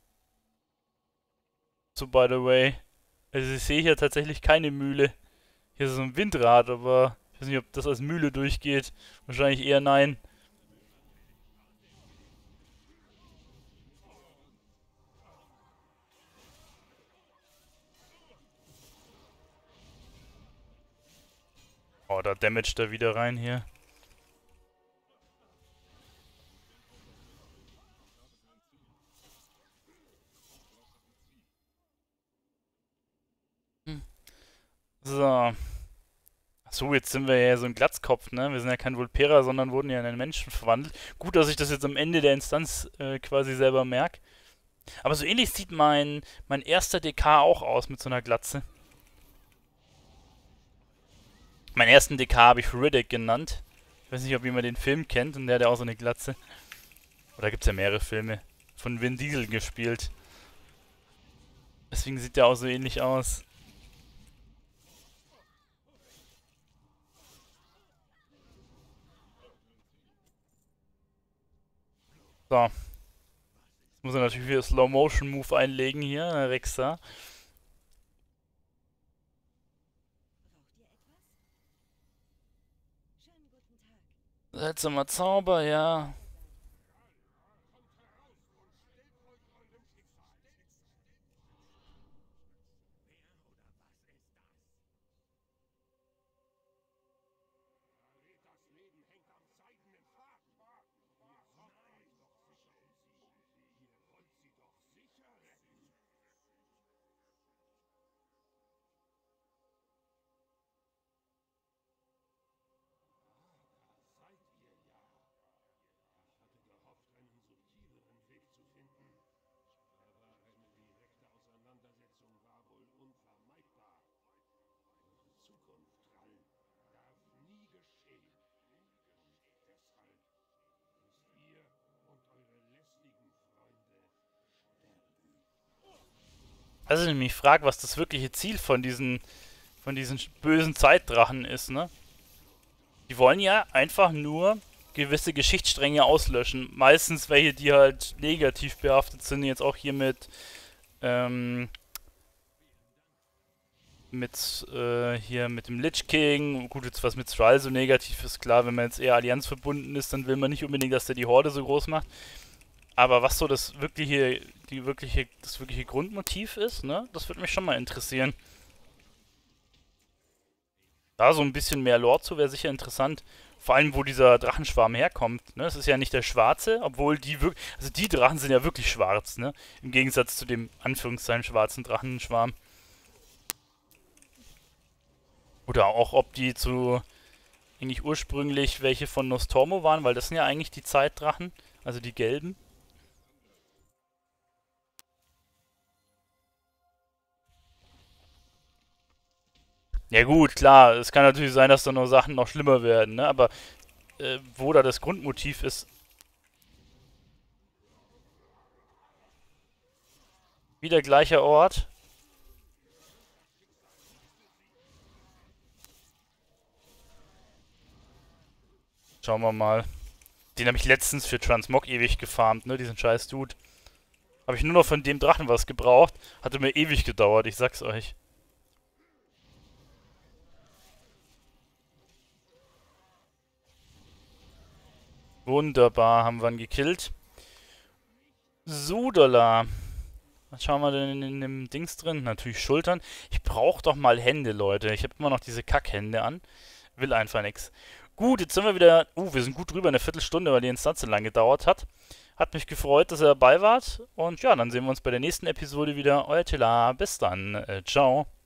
So, by the way. Also ich sehe hier tatsächlich keine Mühle. Hier ist so ein Windrad, aber ich weiß nicht, ob das als Mühle durchgeht. Wahrscheinlich eher nein. Oh, da damaged er wieder rein hier. So. So, jetzt sind wir ja so ein Glatzkopf, ne? Wir sind ja kein Vulpera, sondern wurden ja in einen Menschen verwandelt. Gut, dass ich das jetzt am Ende der Instanz quasi selber merke. Aber so ähnlich sieht mein erster DK auch aus mit so einer Glatze. Meinen ersten DK habe ich Riddick genannt. Ich weiß nicht, ob jemand den Film kennt und der hat ja auch so eine Glatze. Oder gibt es ja mehrere Filme. Von Vin Diesel gespielt. Deswegen sieht der auch so ähnlich aus. So. Jetzt muss er natürlich wieder Slow-Motion-Move einlegen hier, der Rexa. Seltsamer Zauber, ja. Also ich mich frage, was das wirkliche Ziel von diesen bösen Zeitdrachen ist, ne? Die wollen ja einfach nur gewisse Geschichtsstränge auslöschen. Meistens welche, die halt negativ behaftet sind. Jetzt auch hier ähm, hier mit dem Lich King. Gut, jetzt was mit Thrall so negativ ist, klar, wenn man jetzt eher Allianz verbunden ist, dann will man nicht unbedingt, dass der die Horde so groß macht. Aber was so das wirkliche Grundmotiv ist, ne, das würde mich schon mal interessieren. Da so ein bisschen mehr Lore zu wäre sicher interessant. Vor allem, wo dieser Drachenschwarm herkommt. Ne? Es ist ja nicht der schwarze, obwohl die wirklich. Also die Drachen sind ja wirklich schwarz, ne? Im Gegensatz zu dem Anführungszeichen schwarzen Drachenschwarm. Oder auch, ob die eigentlich ursprünglich welche von Nostormo waren, weil das sind ja eigentlich die Zeitdrachen. Also die gelben. Ja gut, klar, es kann natürlich sein, dass da noch Sachen noch schlimmer werden, ne? Aber wo da das Grundmotiv ist. Wieder gleicher Ort. Schauen wir mal. Den habe ich letztens für Transmog ewig gefarmt, ne? Diesen scheiß Dude. Habe ich nur noch von dem Drachen was gebraucht. Hatte mir ewig gedauert, ich sag's euch. Wunderbar, haben wir ihn gekillt. Sudala. Was schauen wir denn in dem Dings drin? Natürlich Schultern. Ich brauche doch mal Hände, Leute. Ich habe immer noch diese Kackhände an. Will einfach nix. Gut, jetzt sind wir wieder... wir sind gut drüber, eine Viertelstunde, weil die Instanz so lange gedauert hat. Hat mich gefreut, dass ihr dabei wart. Und ja, dann sehen wir uns bei der nächsten Episode wieder. Euer Tila. Bis dann. Ciao.